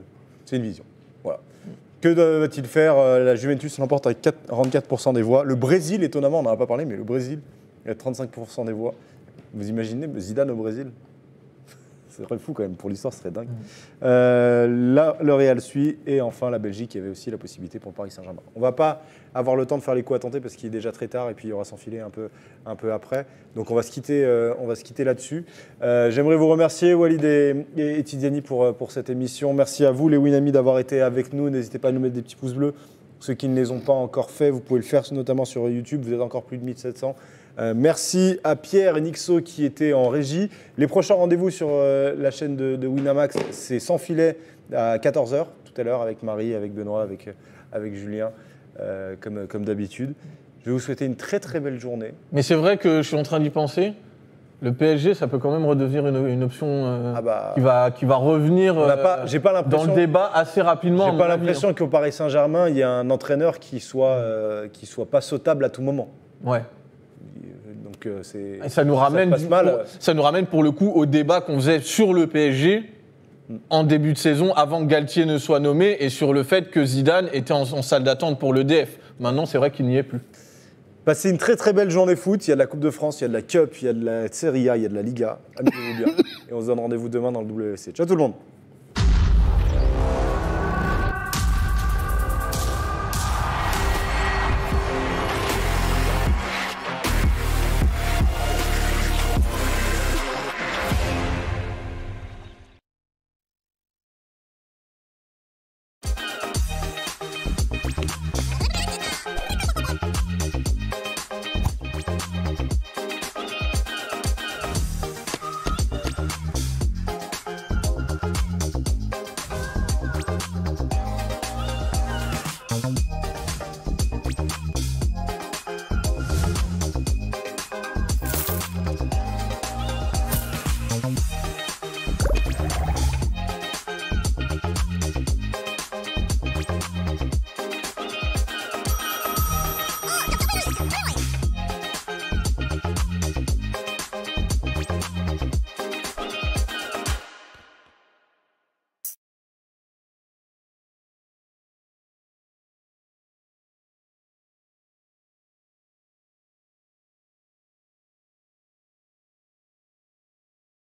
C'est une vision. Voilà. Que va-t-il faire? La Juventus l'emporte avec 44% des voix. Le Brésil, étonnamment, on n'en a pas parlé, mais le Brésil, il a 35% des voix. Vous imaginez Zidane au Brésil? C'est très fou quand même, pour l'histoire, ce serait dingue. Là, le Real suit, et enfin la Belgique, il y avait aussi la possibilité pour le Paris Saint-Germain. On ne va pas avoir le temps de faire les coups à tenter parce qu'il est déjà très tard et puis il y aura s'enfiler un peu après. Donc on va se quitter là-dessus. J'aimerais vous remercier, Walid et Tidiane, pour cette émission. Merci à vous, les Winamis, d'avoir été avec nous. N'hésitez pas à nous mettre des petits pouces bleus. Ceux qui ne les ont pas encore fait, vous pouvez le faire notamment sur YouTube. Vous êtes encore plus de 1700. Merci à Pierre et Nixo qui étaient en régie. Les prochains rendez-vous sur la chaîne de Winamax, c'est Sans filet à 14h tout à l'heure avec Marie, avec Benoît, avec Julien, comme d'habitude. Je vais vous souhaiter une très très belle journée. Mais c'est vrai que je suis en train d'y penser. Le PSG, ça peut quand même redevenir une option qui va revenir j'ai pas dans le débat assez rapidement. J'ai pas l'impression qu'au Paris Saint-Germain, il y a un entraîneur qui soit pas sautable à tout moment. Ouais. Donc ça nous ramène pour le coup au débat qu'on faisait sur le PSG en début de saison avant que Galtier ne soit nommé et sur le fait que Zidane était en salle d'attente pour le DF. Maintenant, c'est vrai qu'il n'y est plus. Passez une très très belle journée foot. Il y a de la Coupe de France, il y a de la Cup, il y a de la Serie A, il y a de la Liga. Amusez-vous bien. Et on se donne rendez-vous demain dans le WC. Ciao tout le monde.